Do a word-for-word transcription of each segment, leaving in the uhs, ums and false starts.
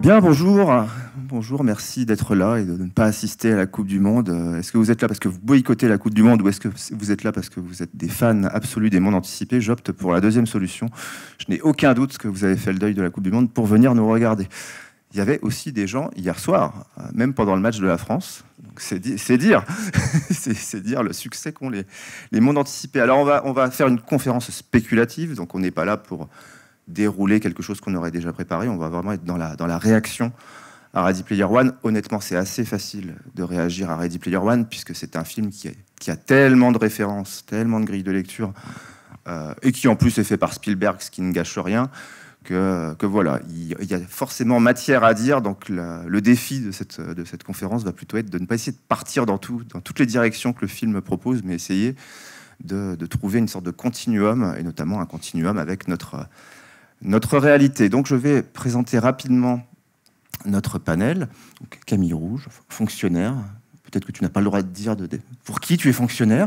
Bien, bonjour. Bonjour, merci d'être là et de ne pas assister à la Coupe du Monde. Est-ce que vous êtes là parce que vous boycottez la Coupe du Monde ou est-ce que vous êtes là parce que vous êtes des fans absolus des mondes anticipés? J'opte pour la deuxième solution. Je n'ai aucun doute que vous avez fait le deuil de la Coupe du Monde pour venir nous regarder. Il y avait aussi des gens hier soir, même pendant le match de la France. C'est di dire, c'est dire le succès qu'ont les, les mondes anticipés. Alors on va, on va faire une conférence spéculative, donc on n'est pas là pour dérouler quelque chose qu'on aurait déjà préparé. On va vraiment être dans la, dans la réaction à Ready Player One. Honnêtement, c'est assez facile de réagir à Ready Player One, puisque c'est un film qui a, qui a tellement de références, tellement de grilles de lecture, euh, et qui en plus est fait par Spielberg, ce qui ne gâche rien, que, que voilà, il, il y a forcément matière à dire. Donc la, le défi de cette, de cette conférence va plutôt être de ne pas essayer de partir dans, tout, dans toutes les directions que le film propose, mais essayer de, de trouver une sorte de continuum, et notamment un continuum avec notre... notre réalité. Donc je vais présenter rapidement notre panel. Donc, Camille Rouge, fonctionnaire. Peut-être que tu n'as pas le droit de dire de, de, pour qui tu es fonctionnaire.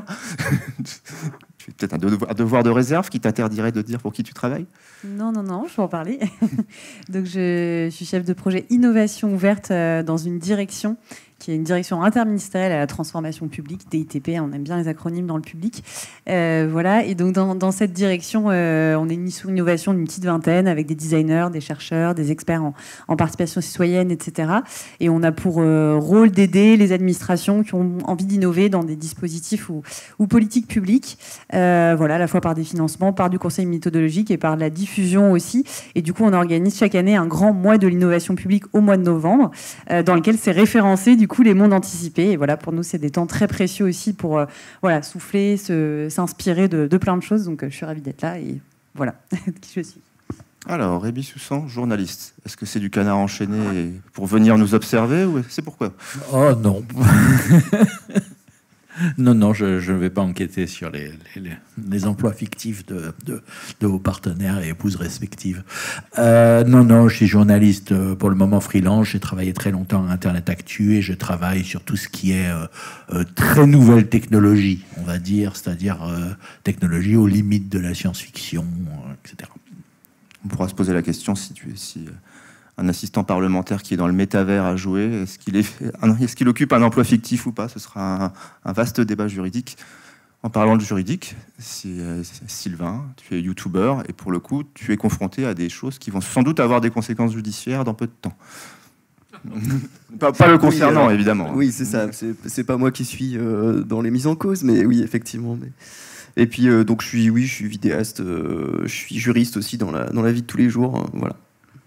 Tu as peut-être un devoir, un devoir de réserve qui t'interdirait de dire pour qui tu travailles. Non, non, non, je peux en parler. Donc je, je suis chef de projet innovation ouverte dans une direction qui est une direction interministérielle à la transformation publique, D I T P, on aime bien les acronymes dans le public. Euh, voilà, et donc dans, dans cette direction, euh, on est une mission innovation d'une petite vingtaine avec des designers, des chercheurs, des experts en, en participation citoyenne, et cetera. Et on a pour euh, rôle d'aider les administrations qui ont envie d'innover dans des dispositifs ou, ou politiques publiques, euh, voilà, à la fois par des financements, par du conseil méthodologique et par la diffusion aussi. Et du coup, on organise chaque année un grand mois de l'innovation publique au mois de novembre, euh, dans lequel c'est référencé du coup les mondes anticipés. Et voilà, pour nous, c'est des temps très précieux aussi pour euh, voilà, souffler, s'inspirer de, de plein de choses. Donc, euh, je suis ravie d'être là et voilà qui je suis. Alors, Rémi Soussan, journaliste. Est-ce que c'est du canard enchaîné pour venir nous observer ou c'est pourquoi? Oh non. Non, non, je ne vais pas enquêter sur les, les, les emplois fictifs de, de, de vos partenaires et épouses respectives. Euh, non, non, je suis journaliste pour le moment freelance. J'ai travaillé très longtemps à Internet Actu et je travaille sur tout ce qui est euh, euh, très nouvelle technologie, on va dire, c'est-à-dire euh, technologie aux limites de la science-fiction, euh, et cetera. On pourra se poser la question si tu es si... un assistant parlementaire qui est dans le métavers à jouer, est-ce qu'il est, est-ce qu'il occupe un emploi fictif ou pas? Ce sera un, un vaste débat juridique. En parlant de juridique, si, euh, Sylvain, tu es youtubeur et pour le coup, tu es confronté à des choses qui vont sans doute avoir des conséquences judiciaires dans peu de temps. pas, pas le concernant, oui, alors, évidemment. Oui, c'est ça. C'est pas moi qui suis euh, dans les mises en cause, mais oui, effectivement. Mais... Et puis, euh, donc, je suis, oui, je suis vidéaste, euh, je suis juriste aussi dans la, dans la vie de tous les jours. Euh, voilà.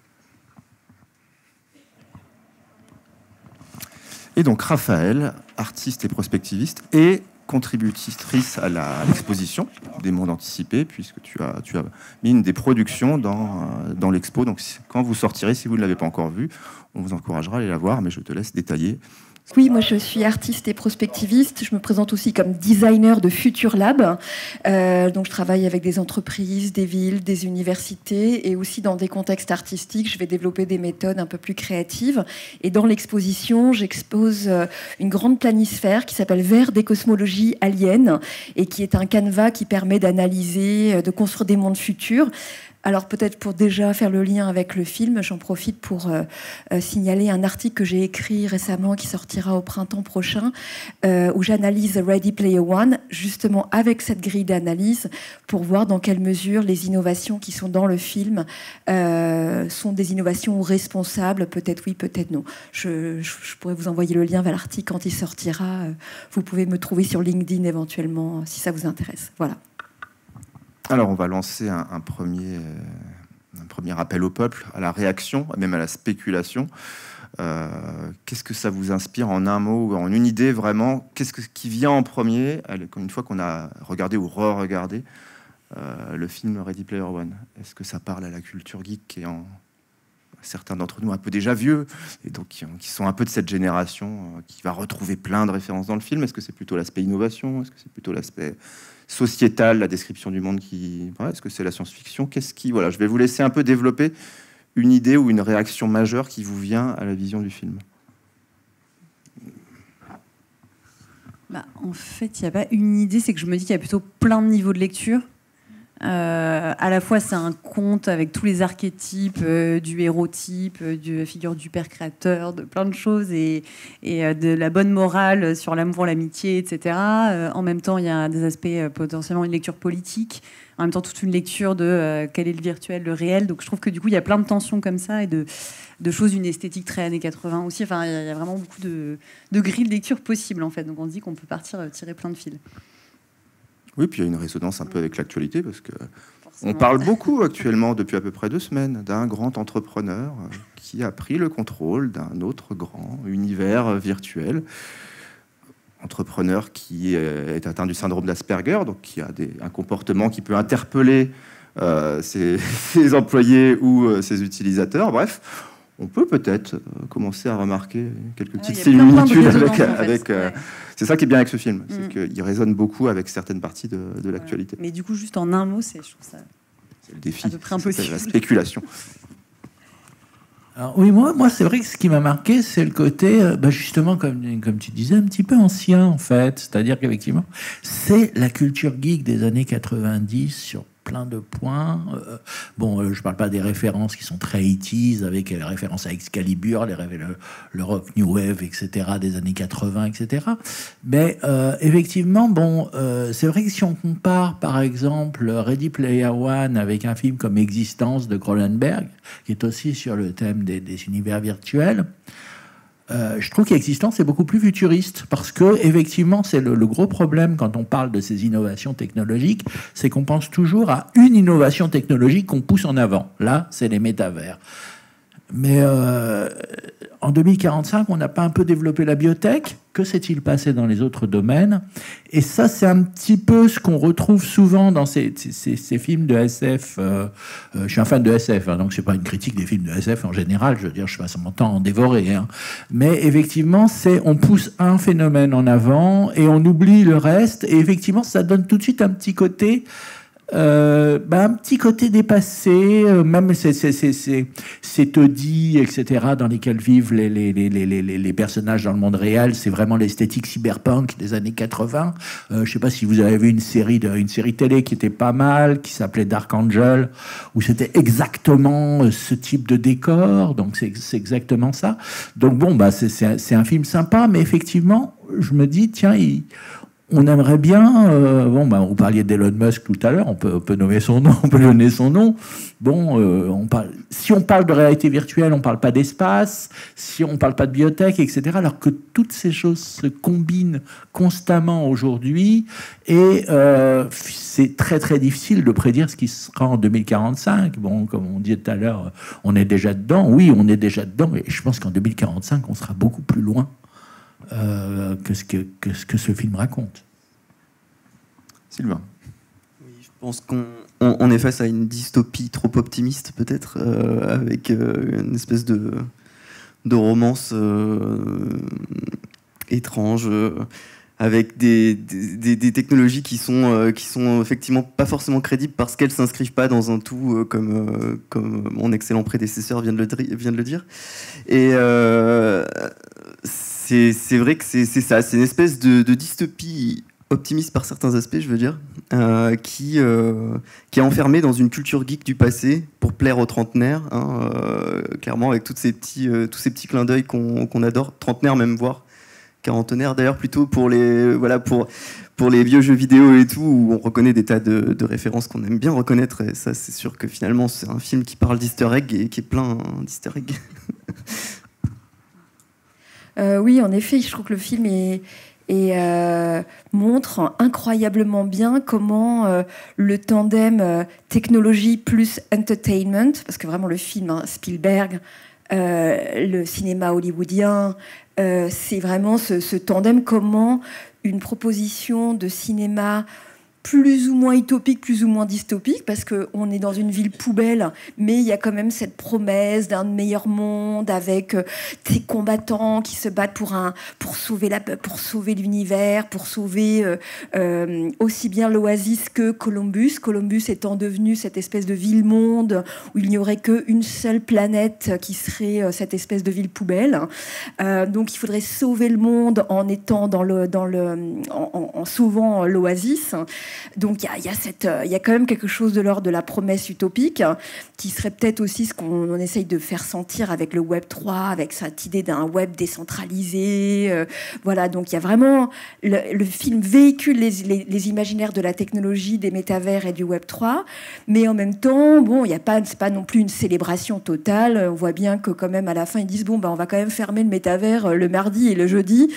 Et donc Raphaël, artiste et prospectiviste, et contributrice à l'exposition des mondes anticipés, puisque tu as, tu as mis une des productions dans, dans l'expo. Donc quand vous sortirez, si vous ne l'avez pas encore vue, on vous encouragera à aller la voir, mais je te laisse détailler. Oui, moi je suis artiste et prospectiviste. Je me présente aussi comme designer de Future Lab. Euh, donc je travaille avec des entreprises, des villes, des universités et aussi dans des contextes artistiques. Je vais développer des méthodes un peu plus créatives. Et dans l'exposition, j'expose une grande planisphère qui s'appelle Vers des cosmologies aliens et qui est un canevas qui permet d'analyser, de construire des mondes futurs. Alors peut-être pour déjà faire le lien avec le film, j'en profite pour euh, euh, signaler un article que j'ai écrit récemment qui sortira au printemps prochain, euh, où j'analyse Ready Player One, justement avec cette grille d'analyse, pour voir dans quelle mesure les innovations qui sont dans le film euh, sont des innovations responsables, peut-être oui, peut-être non. Je, je, je pourrais vous envoyer le lien vers l'article quand il sortira. Vous pouvez me trouver sur LinkedIn éventuellement, si ça vous intéresse. Voilà. Alors, on va lancer un, un, premier, euh, un premier appel au peuple, à la réaction, même à la spéculation. Euh, Qu'est-ce que ça vous inspire en un mot, en une idée vraiment? Qu'est-ce que, qui vient en premier, une fois qu'on a regardé ou re-regardé euh, le film Ready Player One? Est-ce que ça parle à la culture geek qui est en... certains d'entre nous un peu déjà vieux, et donc qui, qui sont un peu de cette génération euh, qui va retrouver plein de références dans le film? Est-ce que c'est plutôt l'aspect innovation? Est-ce que c'est plutôt l'aspect sociétal, la description du monde qui... Ouais, est-ce que c'est la science-fiction? Qu'est-ce qui... Voilà, je vais vous laisser un peu développer une idée ou une réaction majeure qui vous vient à la vision du film. Bah, en fait, il n'y a pas une idée, c'est que je me dis qu'il y a plutôt plein de niveaux de lecture. Euh, à la fois, c'est un conte avec tous les archétypes euh, du hérotype, euh, de la figure du père créateur, de plein de choses, et, et euh, de la bonne morale sur l'amour, l'amitié, et cetera. Euh, en même temps, il y a des aspects, euh, potentiellement une lecture politique, en même temps toute une lecture de euh, quel est le virtuel, le réel. Donc je trouve que du coup, il y a plein de tensions comme ça, et de, de choses, une esthétique très années quatre-vingts aussi. Enfin, il y, y a vraiment beaucoup de, de grilles de lecture possibles, en fait. Donc on se dit qu'on peut partir euh, tirer plein de fils. Oui, puis il y a une résonance un peu avec l'actualité, parce que on parle beaucoup actuellement, depuis à peu près deux semaines, d'un grand entrepreneur qui a pris le contrôle d'un autre grand univers virtuel. Entrepreneur qui est atteint du syndrome d'Asperger, donc qui a des, un comportement qui peut interpeller euh, ses, ses employés ou euh, ses utilisateurs. Bref, on peut peut-être euh, commencer à remarquer quelques Ah, petites il y a plein, plein de similitudes avec... résonances, en fait. avec euh, Ouais. C'est ça qui est bien avec ce film, Mm. c'est qu'il résonne beaucoup avec certaines parties de, de l'actualité. Mais du coup, juste en un mot, c'est, je trouve ça C'est le défi, à peu près c'est impossible. la spéculation. Alors, oui, moi, moi c'est vrai que ce qui m'a marqué, c'est le côté, euh, bah, justement, comme, comme tu disais, un petit peu ancien, en fait. C'est-à-dire qu'effectivement, c'est la culture geek des années quatre-vingt-dix sur plein de points. Euh, bon, euh, je parle pas des références qui sont très eighties, avec les références à Excalibur, les, le, le rock new wave, et cetera, des années quatre-vingts, et cetera. Mais euh, effectivement, bon, euh, c'est vrai que si on compare, par exemple, Ready Player One avec un film comme Existence de Cronenberg, qui est aussi sur le thème des, des univers virtuels, Euh, je trouve qu'Existence est beaucoup plus futuriste parce que effectivement c'est le, le gros problème quand on parle de ces innovations technologiques, c'est qu'on pense toujours à une innovation technologique qu'on pousse en avant. Là, c'est les métavers. Mais euh, en deux mille quarante-cinq, on n'a pas un peu développé la biotech? Que s'est-il passé dans les autres domaines? Et ça, c'est un petit peu ce qu'on retrouve souvent dans ces, ces, ces films de S F. Euh, euh, je suis un fan de S F, hein, donc c'est pas une critique des films de S F en général. Je veux dire, je passe mon temps à en dévorer. Hein. Mais effectivement, c'est on pousse un phénomène en avant et on oublie le reste. Et effectivement, ça donne tout de suite un petit côté... Euh, bah, un petit côté dépassé, euh, même ces, ces, ces, ces, ces taudis, et cetera, dans lesquels vivent les, les, les, les, les, les personnages dans le monde réel, c'est vraiment l'esthétique cyberpunk des années quatre-vingts. Euh, je sais pas si vous avez vu une série, de, une série télé qui était pas mal, qui s'appelait Dark Angel, où c'était exactement ce type de décor, donc c'est, c'est exactement ça. Donc bon, bah, c'est, c'est, c'est un film sympa, mais effectivement, je me dis, tiens, il... on aimerait bien, euh, bon, bah, vous parliez d'Elon Musk tout à l'heure, on peut, on peut nommer son nom, on peut donner son nom. Bon, euh, on parle, si on parle de réalité virtuelle, on parle pas d'espace, si on parle pas de biotech, et cetera, alors que toutes ces choses se combinent constamment aujourd'hui, et euh, c'est très très difficile de prédire ce qui sera en deux mille quarante-cinq. Bon, comme on disait tout à l'heure, on est déjà dedans, oui, on est déjà dedans, et je pense qu'en deux mille quarante-cinq, on sera beaucoup plus loin. Euh, que, ce que, que ce que ce film raconte. Sylvain. Oui, je pense qu'on on, on est face à une dystopie trop optimiste, peut-être, euh, avec euh, une espèce de, de romance euh, étrange, euh, avec des, des, des technologies qui sont, euh, qui sont effectivement pas forcément crédibles parce qu'elles s'inscrivent pas dans un tout, euh, comme, euh, comme mon excellent prédécesseur vient de le, vient de le dire. Et euh, c'est, c'est vrai que c'est, c'est ça, c'est une espèce de, de dystopie optimiste par certains aspects, je veux dire, euh, qui, euh, qui est enfermé dans une culture geek du passé pour plaire aux trentenaires, hein, euh, clairement, avec toutes ces petits, euh, tous ces petits clins d'œil qu'on, qu'on adore, trentenaires même, voire quarantenaires d'ailleurs, plutôt pour les, voilà, pour, pour les vieux jeux vidéo et tout, où on reconnaît des tas de, de références qu'on aime bien reconnaître, et ça, c'est sûr que finalement, c'est un film qui parle d'easter egg et qui est plein d'easter egg. Euh, oui, en effet, je trouve que le film est, est, euh, montre incroyablement bien comment euh, le tandem euh, technologie plus entertainment, parce que vraiment le film, hein, Spielberg, euh, le cinéma hollywoodien, euh, c'est vraiment ce, ce tandem, comment une proposition de cinéma plus ou moins utopique, plus ou moins dystopique, parce qu'on est dans une ville poubelle, mais il y a quand même cette promesse d'un meilleur monde avec euh, ces combattants qui se battent pour, un, pour, sauver, la, pour sauver l'univers, pour sauver euh, euh, aussi bien l'Oasis que Columbus. Columbus étant devenu cette espèce de ville-monde où il n'y aurait qu'une seule planète qui serait euh, cette espèce de ville poubelle. Euh, donc il faudrait sauver le monde en étant dans le, dans le, en, en sauvant l'Oasis. Donc il y a, y a cette, il y a quand même quelque chose de l'ordre de la promesse utopique, qui serait peut-être aussi ce qu'on on essaye de faire sentir avec le Web trois, avec cette idée d'un web décentralisé. Euh, voilà, donc il y a vraiment... Le, le film véhicule les, les, les imaginaires de la technologie, des métavers et du Web trois, mais en même temps, bon, il y a pas, c'est pas non plus une célébration totale. On voit bien que quand même à la fin, ils disent, bon, bah, on va quand même fermer le métavers le mardi et le jeudi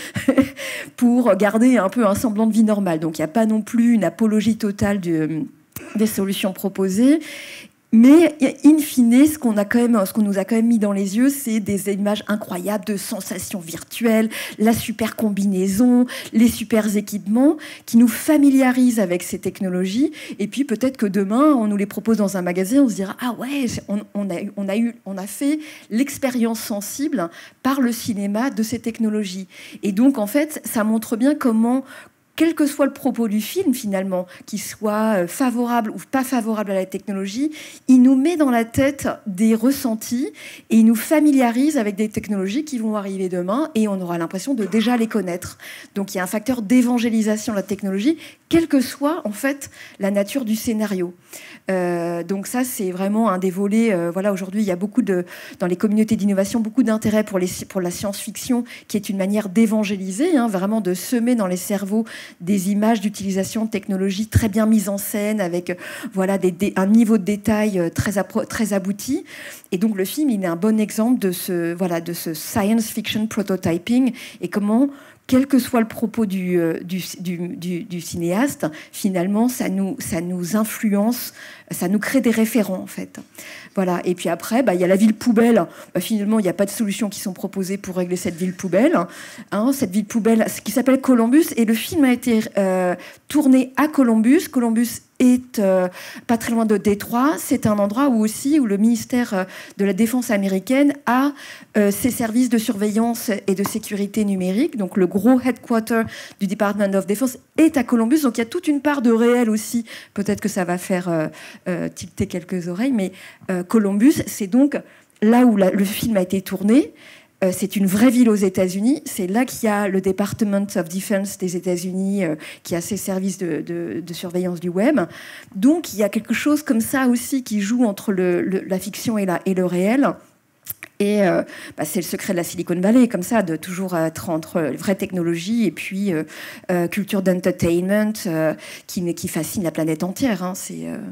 pour garder un peu un semblant de vie normale. Donc il n'y a pas non plus une apologie totale de, des solutions proposées. Mais in fine, ce qu'on a quand même, ce qu'on nous a quand même mis dans les yeux, c'est des images incroyables de sensations virtuelles, la super combinaison, les super équipements qui nous familiarisent avec ces technologies. Et puis peut-être que demain, on nous les propose dans un magasin, on se dira ah ouais, on, on a, on a eu, on a fait l'expérience sensible par le cinéma de ces technologies. Et donc en fait, ça montre bien comment, quel que soit le propos du film, finalement, qu'il soit favorable ou pas favorable à la technologie, il nous met dans la tête des ressentis et il nous familiarise avec des technologies qui vont arriver demain et on aura l'impression de déjà les connaître. Donc il y a un facteur d'évangélisation de la technologie, quelle que soit, en fait, la nature du scénario. Euh, donc ça, c'est vraiment un des volets. Euh, voilà, aujourd'hui, il y a beaucoup de, dans les communautés d'innovation, beaucoup d'intérêt pour, les, pour la science-fiction, qui est une manière d'évangéliser, hein, vraiment de semer dans les cerveaux des images d'utilisation de technologies très bien mises en scène, avec voilà, des, des, un niveau de détail très, très abouti. Et donc le film, il est un bon exemple de ce, voilà, de ce science fiction prototyping et comment, quel que soit le propos du, du, du, du, du cinéaste, finalement, ça nous, ça nous influence, ça nous crée des référents, en fait. Voilà. Et puis après, bah, y a la ville poubelle. Bah, finalement, il n'y a pas de solutions qui sont proposées pour régler cette ville poubelle. Hein, cette ville poubelle, ce qui s'appelle Columbus. Et le film a été euh, tourné à Columbus. Columbus est euh, pas très loin de Détroit. C'est un endroit où aussi où le ministère de la Défense américaine a euh, ses services de surveillance et de sécurité numérique. Donc le gros headquarter du Department of Defense est à Columbus. Donc il y a toute une part de réel aussi. Peut-être que ça va faire euh, euh, tilter quelques oreilles, mais euh, Columbus, c'est donc là où la, le film a été tourné. Euh, c'est une vraie ville aux États-Unis. C'est là qu'il y a le Department of Defense des États-Unis euh, qui a ses services de, de, de surveillance du web. Donc, il y a quelque chose comme ça aussi qui joue entre le, le, la fiction et, la, et le réel. Et euh, bah, c'est le secret de la Silicon Valley, comme ça, de toujours être entre vraie technologie et puis euh, euh, culture d'entertainment euh, qui, qui fascine la planète entière. Hein. C'est... Euh...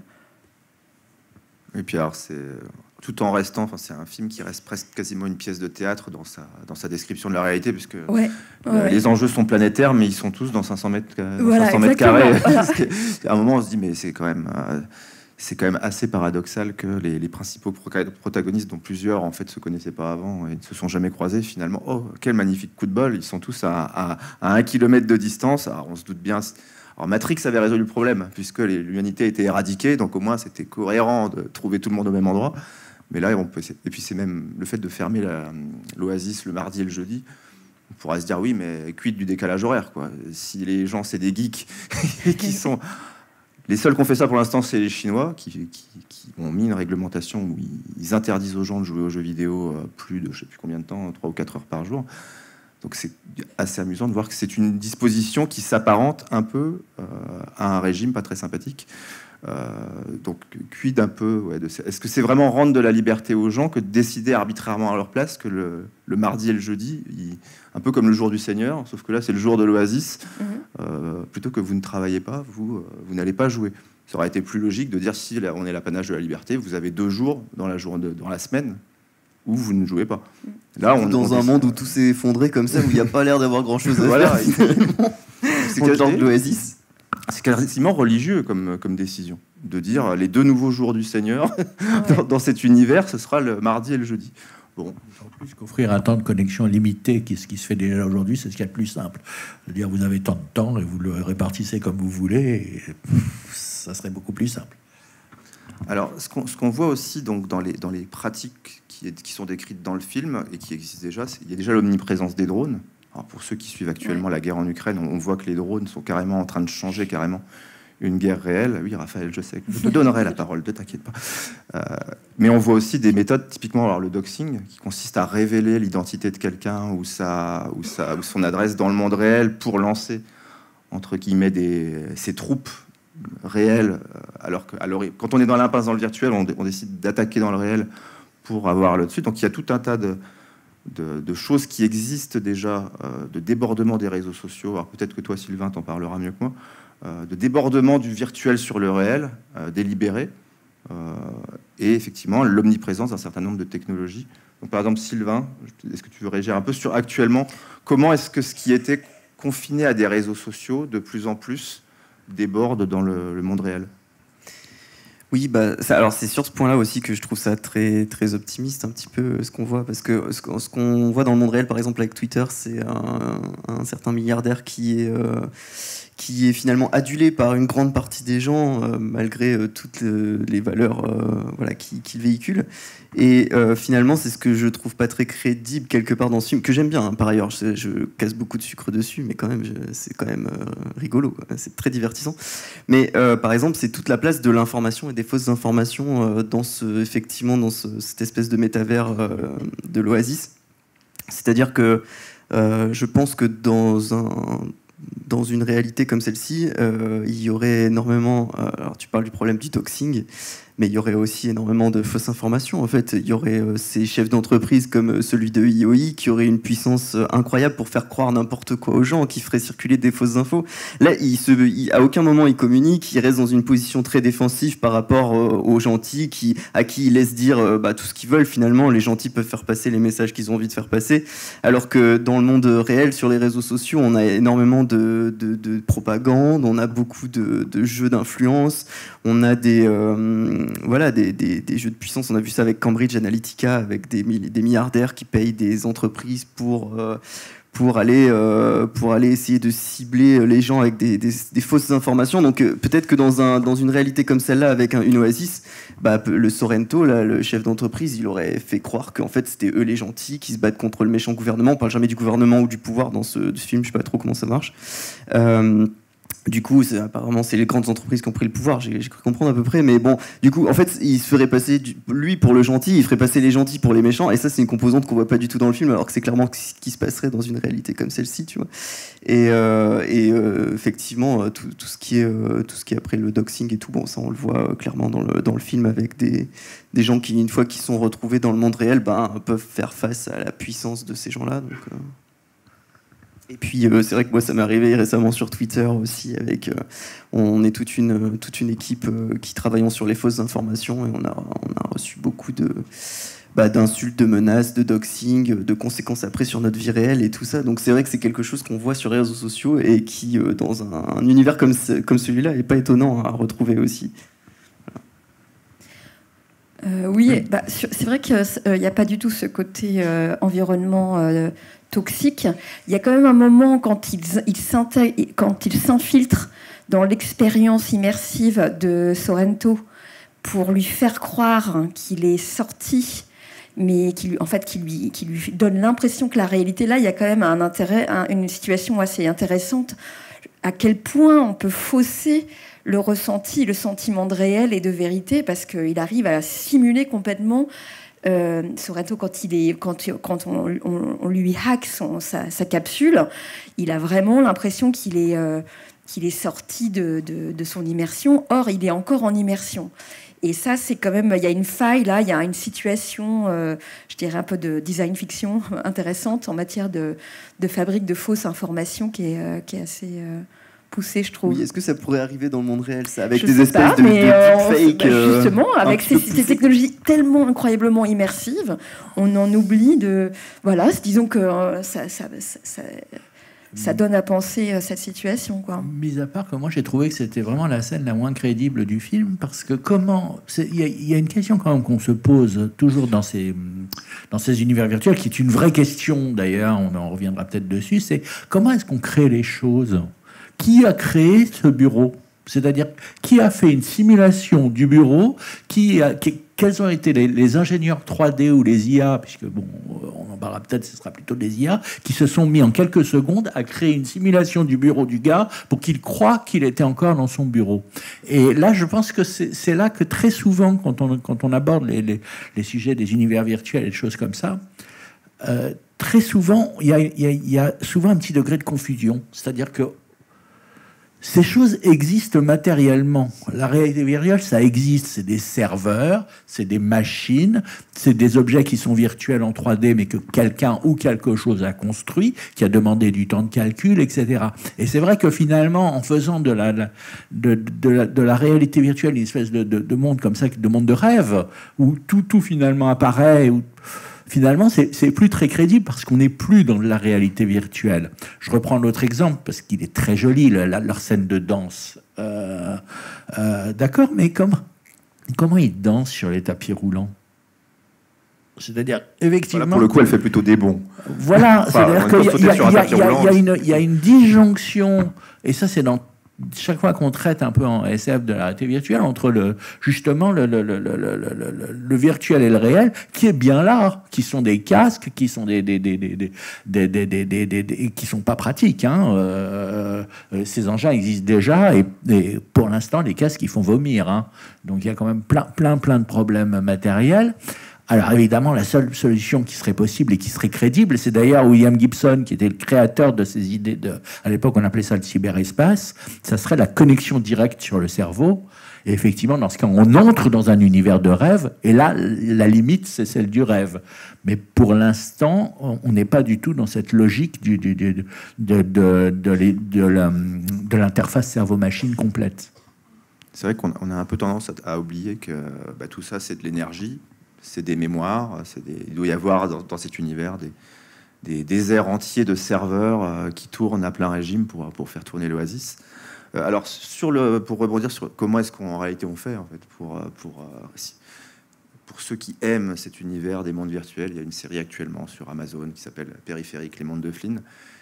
Et puis alors, c'est... tout en restant, enfin, c'est un film qui reste presque quasiment une pièce de théâtre dans sa, dans sa description de la réalité, puisque ouais, euh, ouais. les enjeux sont planétaires, mais ils sont tous dans cinq cents mètres, dans voilà, cinq cents mètres carrés. Voilà. À un moment, on se dit, mais c'est quand même, euh, c'est quand même assez paradoxal que les, les principaux protagonistes, dont plusieurs en fait se connaissaient pas avant et ne se sont jamais croisés, finalement, oh, quel magnifique coup de bol, ils sont tous à, à, à un kilomètre de distance. Alors, on se doute bien. Alors Matrix avait résolu le problème, puisque l'humanité était éradiquée, donc au moins c'était cohérent de trouver tout le monde au même endroit. Mais là, on peut... Et puis c'est même le fait de fermer l'Oasis le mardi et le jeudi. On pourra se dire, oui, mais quid du décalage horaire, quoi. Si les gens, c'est des geeks, qui sont... Les seuls qui ont fait ça pour l'instant, c'est les Chinois, qui, qui, qui ont mis une réglementation où ils interdisent aux gens de jouer aux jeux vidéo plus de, je sais plus combien de temps, trois ou quatre heures par jour. Donc c'est assez amusant de voir que c'est une disposition qui s'apparente un peu euh, à un régime pas très sympathique. Euh, donc quid un peu, ouais, de... est-ce que c'est vraiment rendre de la liberté aux gens que de décider arbitrairement à leur place que le, le mardi et le jeudi, il... un peu comme le jour du Seigneur, sauf que là c'est le jour de l'Oasis, mm-hmm. euh, plutôt que vous ne travaillez pas, vous, euh, vous n'allez pas jouer. Ça aurait été plus logique de dire, si là, on est l'apanage de la liberté, vous avez deux jours dans la, journée, dans la semaine où vous ne jouez pas. Là, on dans on un monde où tout s'est effondré comme ça, où il n'y a pas l'air d'avoir grand-chose à voilà, faire. C'est quasiment l'Oasis. C'est quasiment religieux comme, comme décision, de dire les deux nouveaux jours du Seigneur ouais. dans, dans cet univers, ce sera le mardi et le jeudi. Bon. En plus qu'offrir un temps de connexion limité, qui, ce qui se fait déjà aujourd'hui, c'est ce qu'il y a de plus simple. C'est-à-dire, vous avez tant de temps et vous le répartissez comme vous voulez, et ça serait beaucoup plus simple. Alors, ce qu'on ce qu'on voit aussi donc, dans, les, dans les pratiques qui, est, qui sont décrites dans le film et qui existent déjà, il y a déjà l'omniprésence des drones. Alors, pour ceux qui suivent actuellement ouais. la guerre en Ukraine, on, on voit que les drones sont carrément en train de changer carrément une guerre réelle. Oui, Raphaël, je sais que je te donnerai la parole, ne t'inquiète pas. Euh, mais on voit aussi des méthodes, typiquement alors, le doxing, qui consiste à révéler l'identité de quelqu'un ou, sa, ou, sa, ou son adresse dans le monde réel pour lancer, entre guillemets, des, ses troupes réel, alors que alors, quand on est dans l'impasse dans le virtuel, on, on décide d'attaquer dans le réel pour avoir le dessus. Donc il y a tout un tas de, de, de choses qui existent déjà, euh, de débordement des réseaux sociaux. Alors peut-être que toi, Sylvain, t'en parleras mieux que moi, euh, de débordement du virtuel sur le réel, euh, délibéré, euh, et effectivement l'omniprésence d'un certain nombre de technologies. Donc par exemple, Sylvain, est-ce que tu veux réagir un peu sur actuellement, comment est-ce que ce qui était confiné à des réseaux sociaux, de plus en plus, déborde dans le, le monde réel? Oui, bah, ça, alors c'est sur ce point-là aussi que je trouve ça très, très optimiste, un petit peu ce qu'on voit, parce que ce, ce qu'on voit dans le monde réel, par exemple avec Twitter, c'est un, un certain milliardaire qui est, euh, qui est finalement adulé par une grande partie des gens, euh, malgré euh, toutes le, les valeurs euh, voilà, qu'il qu'il véhicule. Et euh, finalement, c'est ce que je trouve pas très crédible quelque part dans ce film, que j'aime bien, hein, par ailleurs. Je, je casse beaucoup de sucre dessus, mais quand même, je, c'est quand même euh, rigolo, quoi. C'est très divertissant. Mais euh, par exemple, c'est toute la place de l'information et des fausses informations euh, dans ce, effectivement, dans ce, cette espèce de métavers euh, de l'Oasis. C'est-à-dire que euh, je pense que dans un dans une réalité comme celle-ci, euh, il y aurait énormément... Euh, alors tu parles du problème du doxing, mais il y aurait aussi énormément de fausses informations. En fait, il y aurait euh, ces chefs d'entreprise comme celui de I O I qui auraient une puissance euh, incroyable pour faire croire n'importe quoi aux gens, qui feraient circuler des fausses infos. Là, il se, il, à aucun moment il communique, il reste dans une position très défensive par rapport euh, aux gentils, qui, à qui il laisse dire euh, bah, tout ce qu'ils veulent. Finalement, les gentils peuvent faire passer les messages qu'ils ont envie de faire passer, alors que dans le monde réel, sur les réseaux sociaux, on a énormément de, de, de propagande, on a beaucoup de, de jeux d'influence, on a des... Euh, Voilà, des, des, des jeux de puissance. On a vu ça avec Cambridge Analytica, avec des, des milliardaires qui payent des entreprises pour, euh, pour, aller, euh, pour aller essayer de cibler les gens avec des, des, des fausses informations. Donc euh, peut-être que dans, un, dans une réalité comme celle-là, avec un, une Oasis, bah, le Sorrento, là, le chef d'entreprise, il aurait fait croire qu'en fait c'était eux les gentils qui se battent contre le méchant gouvernement. On parle jamais du gouvernement ou du pouvoir dans ce, ce film, je sais pas trop comment ça marche. Euh, Du coup, c'est, apparemment, c'est les grandes entreprises qui ont pris le pouvoir, j'ai, j'ai cru comprendre à peu près. Mais bon, du coup, en fait, il se ferait passer, du, lui pour le gentil, il ferait passer les gentils pour les méchants. Et ça, c'est une composante qu'on voit pas du tout dans le film, alors que c'est clairement ce qui se passerait dans une réalité comme celle-ci, tu vois. Et, euh, et euh, effectivement, tout, tout, ce qui est, euh, tout ce qui est après le doxing et tout, bon, ça, on le voit clairement dans le, dans le film avec des, des gens qui, une fois qu'ils sont retrouvés dans le monde réel, ben, peuvent faire face à la puissance de ces gens-là. Donc... Euh... Et puis euh, c'est vrai que moi ça m'est arrivé récemment sur Twitter aussi, avec euh, on est toute une toute une équipe euh, qui travaillons sur les fausses informations, et on a on a reçu beaucoup de bah, d'insultes, de menaces, de doxing, de conséquences après sur notre vie réelle et tout ça. Donc c'est vrai que c'est quelque chose qu'on voit sur les réseaux sociaux et qui euh, dans un, un univers comme ce, comme celui-là est pas étonnant à retrouver aussi. Euh, oui, bah, c'est vrai qu'il n'y a pas du tout ce côté euh, environnement euh, toxique. Il y a quand même un moment quand il, il, quand il s'infiltre dans l'expérience immersive de Sorrento pour lui faire croire qu'il est sorti, mais qui, en fait, qui, lui, qui lui donne l'impression que la réalité, là, il y a quand même un intérêt, un, une situation assez intéressante. À quel point on peut fausser le ressenti, le sentiment de réel et de vérité, parce qu'il arrive à simuler complètement euh, Sorrento quand, il est, quand, quand on, on, on lui hack son, sa, sa capsule, il a vraiment l'impression qu'il est, euh, qu'il est sorti de, de, de son immersion. Or, il est encore en immersion. Et ça, c'est quand même... Il y a une faille, là, il y a une situation, euh, je dirais un peu de design fiction intéressante en matière de, de fabrique de fausses informations qui est, euh, qui est assez... Euh, poussé, je trouve. Oui, est-ce que ça pourrait arriver dans le monde réel, ça, avec je des espèces pas, de, mais de euh, deepfake bah, justement, euh, avec ces, ces technologies tellement incroyablement immersives, on en oublie de... Voilà, disons que euh, ça, ça, ça, ça, ça donne à penser euh, cette situation, quoi. Mis à part que moi, j'ai trouvé que c'était vraiment la scène la moins crédible du film, parce que comment... Il y, y a une question quand même qu'on se pose toujours dans ces, dans ces univers virtuels, qui est une vraie question, d'ailleurs, on en reviendra peut-être dessus, c'est comment est-ce qu'on crée les choses ? Qui a créé ce bureau ? C'est-à-dire, qui a fait une simulation du bureau ? Qui a, qui, quels ont été les, les ingénieurs trois D ou les I A, puisque bon, on en parlera peut-être, ce sera plutôt des I A, qui se sont mis en quelques secondes à créer une simulation du bureau du gars pour qu'il croie qu'il était encore dans son bureau. Et là, je pense que c'est, c'est là que très souvent, quand on, quand on aborde les, les, les sujets des univers virtuels et des choses comme ça, euh, très souvent, il y a, y a, y a souvent un petit degré de confusion. C'est-à-dire que Ces choses existent matériellement. La réalité virtuelle, ça existe. C'est des serveurs, c'est des machines, c'est des objets qui sont virtuels en trois D, mais que quelqu'un ou quelque chose a construit, qui a demandé du temps de calcul, et cetera. Et c'est vrai que finalement, en faisant de la, de, de, la, de la réalité virtuelle une espèce de, de, de monde comme ça, de monde de rêve, où tout, tout finalement apparaît, où finalement, c'est plus très crédible parce qu'on n'est plus dans la réalité virtuelle. Je reprends l'autre exemple parce qu'il est très joli, le, la, leur scène de danse. Euh, euh, D'accord, mais comment, comment ils dansent sur les tapis roulants? C'est-à-dire, effectivement... Voilà, pour le coup, elle fait plutôt des bons. Voilà, enfin, c'est-à-dire qu'il y, y, y, y a une disjonction, et ça, c'est dans... Chaque fois qu'on traite un peu en S F de la réalité virtuelle, entre le, justement le, le, le, le, le, le, le virtuel et le réel, qui est bien là, qui sont des casques, qui sont des, des, des, des, des, des, des, des, des, des, des qui sont pas pratiques. Hein. Euh, ces engins existent déjà, et, et pour l'instant, les casques, ils font vomir. Hein. Donc il y a quand même plein, plein, plein de problèmes matériels. Alors évidemment, la seule solution qui serait possible et qui serait crédible, c'est d'ailleurs William Gibson, qui était le créateur de ces idées, de, à l'époque on appelait ça le cyberespace, ça serait la connexion directe sur le cerveau. Et effectivement, dans ce cas, on entre dans un univers de rêve, et là, la limite, c'est celle du rêve. Mais pour l'instant, on n'est pas du tout dans cette logique du, du, du, de, de, de, de, de l'interface cerveau-machine complète. C'est vrai qu'on a un peu tendance à, à oublier que bah, tout ça, c'est de l'énergie. C'est des mémoires, des... il doit y avoir dans, dans cet univers des, des déserts entiers de serveurs euh, qui tournent à plein régime pour, pour faire tourner l'Oasis. Euh, alors, sur le, pour rebondir sur comment est-ce qu'en réalité on fait, en fait, pour, pour, pour ceux qui aiment cet univers des mondes virtuels, il y a une série actuellement sur Amazon qui s'appelle Périphérique, les mondes de Flynn.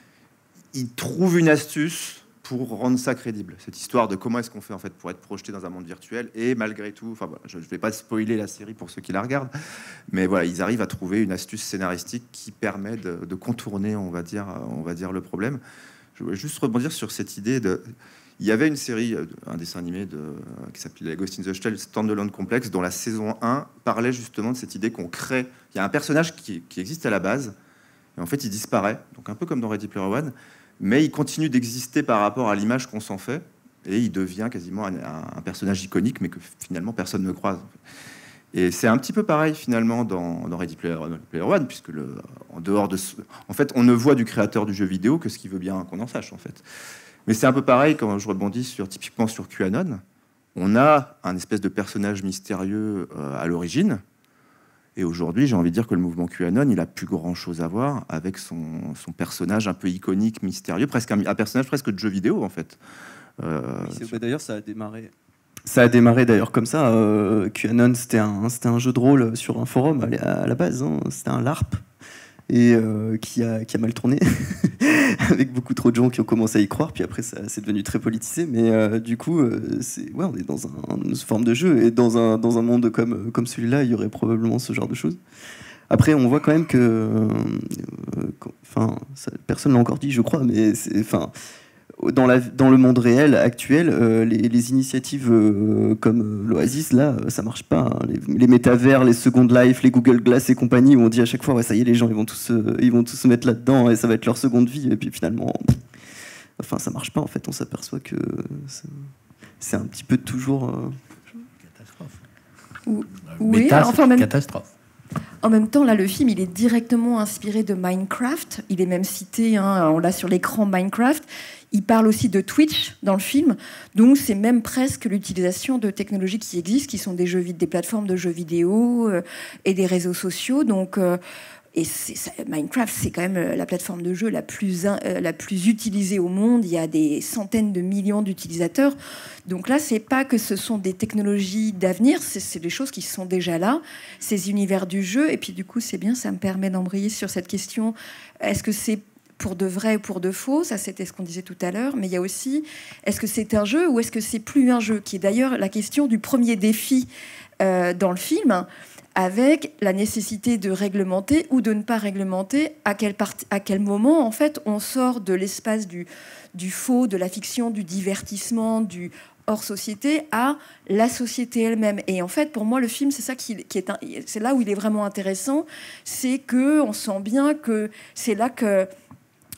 Ils trouvent une astuce pour rendre ça crédible, cette histoire de comment est-ce qu'on fait en fait pour être projeté dans un monde virtuel et malgré tout, enfin voilà, je ne vais pas spoiler la série pour ceux qui la regardent, mais voilà, ils arrivent à trouver une astuce scénaristique qui permet de, de contourner, on va dire, on va dire le problème. Je voulais juste rebondir sur cette idée de, il y avait une série, un dessin animé de, qui s'appelait Ghost in the Shell, Standalone Complex, dont la saison un parlait justement de cette idée qu'on crée, il y a un personnage qui, qui existe à la base et en fait il disparaît, donc un peu comme dans Ready Player One. Mais il continue d'exister par rapport à l'image qu'on s'en fait, et il devient quasiment un, un personnage iconique, mais que finalement personne ne croise. Et c'est un petit peu pareil finalement dans, dans Ready Player One, puisque le, en dehors de, ce, en fait, on ne voit du créateur du jeu vidéo que ce qu'il veut bien qu'on en sache en fait. Mais c'est un peu pareil quand je rebondis sur typiquement sur QAnon. On a un espèce de personnage mystérieux euh, à l'origine. Et aujourd'hui, j'ai envie de dire que le mouvement QAnon, il a plus grand-chose à voir avec son, son personnage un peu iconique, mystérieux, presque un, un personnage presque de jeu vidéo, en fait. Euh, oui, sur... D'ailleurs, ça a démarré... Ça a démarré d'ailleurs comme ça. Euh, QAnon, c'était un, c'était un jeu de rôle sur un forum à, à la base. Hein. C'était un LARP. Et euh, qui, a, qui a mal tourné, avec beaucoup trop de gens qui ont commencé à y croire, puis après ça c'est devenu très politisé, mais euh, du coup, euh, c'est, ouais, on est dans un, une forme de jeu, et dans un, dans un monde comme, comme celui-là, il y aurait probablement ce genre de choses. Après, on voit quand même que... Enfin, euh, personne l'a encore dit, je crois, mais c'est... Enfin, Dans, la, dans le monde réel actuel, euh, les, les initiatives euh, comme l'Oasis, là, ça marche pas. Hein. Les, les métavers, les Second Life, les Google Glass et compagnie, où on dit à chaque fois, ouais, ça y est, les gens, ils vont tous, euh, ils vont tous se mettre là-dedans et ça va être leur seconde vie. Et puis finalement, pff, enfin, ça marche pas. En fait, on s'aperçoit que c'est, c'est un petit peu toujours euh... catastrophe. Ou, oui, Méta, enfin, même... catastrophe. En même temps, là, le film, il est directement inspiré de Minecraft. Il est même cité, hein, on l'a sur l'écran, Minecraft. Il parle aussi de Twitch dans le film. Donc, c'est même presque l'utilisation de technologies qui existent, qui sont des, jeux, des plateformes de jeux vidéo euh, et des réseaux sociaux. Donc, euh, et c'est, ça, Minecraft, c'est quand même la plateforme de jeu la plus, euh, la plus utilisée au monde. Il y a des centaines de millions d'utilisateurs. Donc là, c'est pas que ce sont des technologies d'avenir, c'est, c'est des choses qui sont déjà là, ces univers du jeu. Et puis du coup, c'est bien, ça me permet d'embrayer sur cette question. Est-ce que c'est pour de vrai ou pour de faux? Ça, c'était ce qu'on disait tout à l'heure. Mais il y a aussi, est-ce que c'est un jeu ou est-ce que c'est plus un jeu? Qui est d'ailleurs la question du premier défi euh, dans le film, avec la nécessité de réglementer ou de ne pas réglementer, à quel, part- à quel moment, en fait, on sort de l'espace du, du faux, de la fiction, du divertissement, du hors-société, à la société elle-même. Et en fait, pour moi, le film, c'est ça qui, qui est... Un, c'est là où il est vraiment intéressant, c'est qu'on sent bien que c'est là que...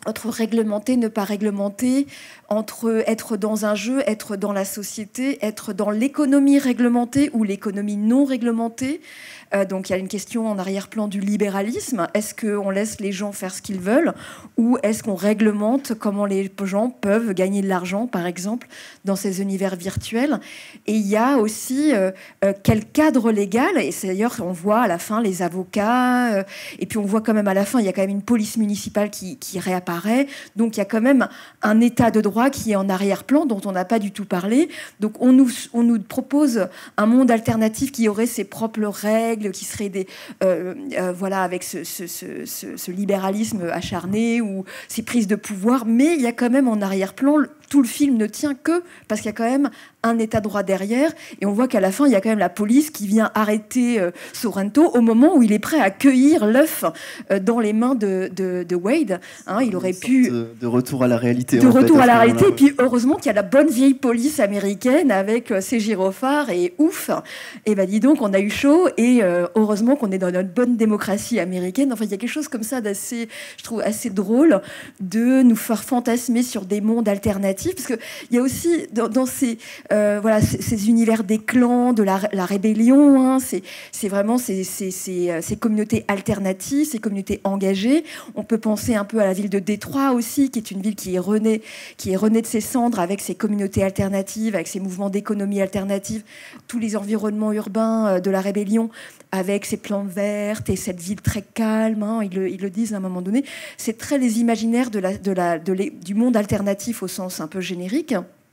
entre réglementer, ne pas réglementer, entre être dans un jeu, être dans la société, être dans l'économie réglementée ou l'économie non réglementée. Euh, donc il y a une question en arrière-plan du libéralisme. Est-ce qu'on laisse les gens faire ce qu'ils veulent ou est-ce qu'on réglemente comment les gens peuvent gagner de l'argent, par exemple, dans ces univers virtuels? Et il y a aussi euh, euh, quel cadre légal, et c'est d'ailleurs on voit à la fin les avocats, euh, et puis on voit quand même à la fin, il y a quand même une police municipale qui, qui réapparaît. Donc il y a quand même un état de droit qui est en arrière-plan, dont on n'a pas du tout parlé. Donc on nous, on nous propose un monde alternatif qui aurait ses propres règles, qui serait des euh, euh, voilà avec ce, ce, ce, ce, ce libéralisme acharné ou ces prises de pouvoir, mais il y a quand même en arrière-plan, tout le film ne tient que parce qu'il y a quand même un état de droit derrière, et on voit qu'à la fin il y a quand même la police qui vient arrêter euh, Sorrento au moment où il est prêt à cueillir l'œuf euh, dans les mains de, de, de Wade, hein, il aurait pu de retour à la réalité de retour fait, à, à la réalité, ouais. Et puis heureusement qu'il y a la bonne vieille police américaine avec euh, ses gyrophares, et ouf, et ben dis donc on a eu chaud, et euh, heureusement qu'on est dans notre bonne démocratie américaine. Enfin il y a quelque chose comme ça d'assez, je trouve assez drôle de nous faire fantasmer sur des mondes alternatifs, parce que il y a aussi dans, dans ces euh, voilà ces, ces univers des clans, de la, la rébellion, hein, c'est c'est vraiment ces, ces, ces, ces communautés alternatives, ces communautés engagées. On peut penser un peu à la ville de Détroit aussi, qui est une ville qui est renée qui est renée de ses cendres avec ses communautés alternatives, avec ses mouvements d'économie alternative, tous les environnements urbains de la rébellion, avec ses plantes vertes et cette ville très calme, hein, ils, le, ils le disent à un moment donné. C'est très les imaginaires de la, de la, de les, du monde alternatif au sens un peu générique,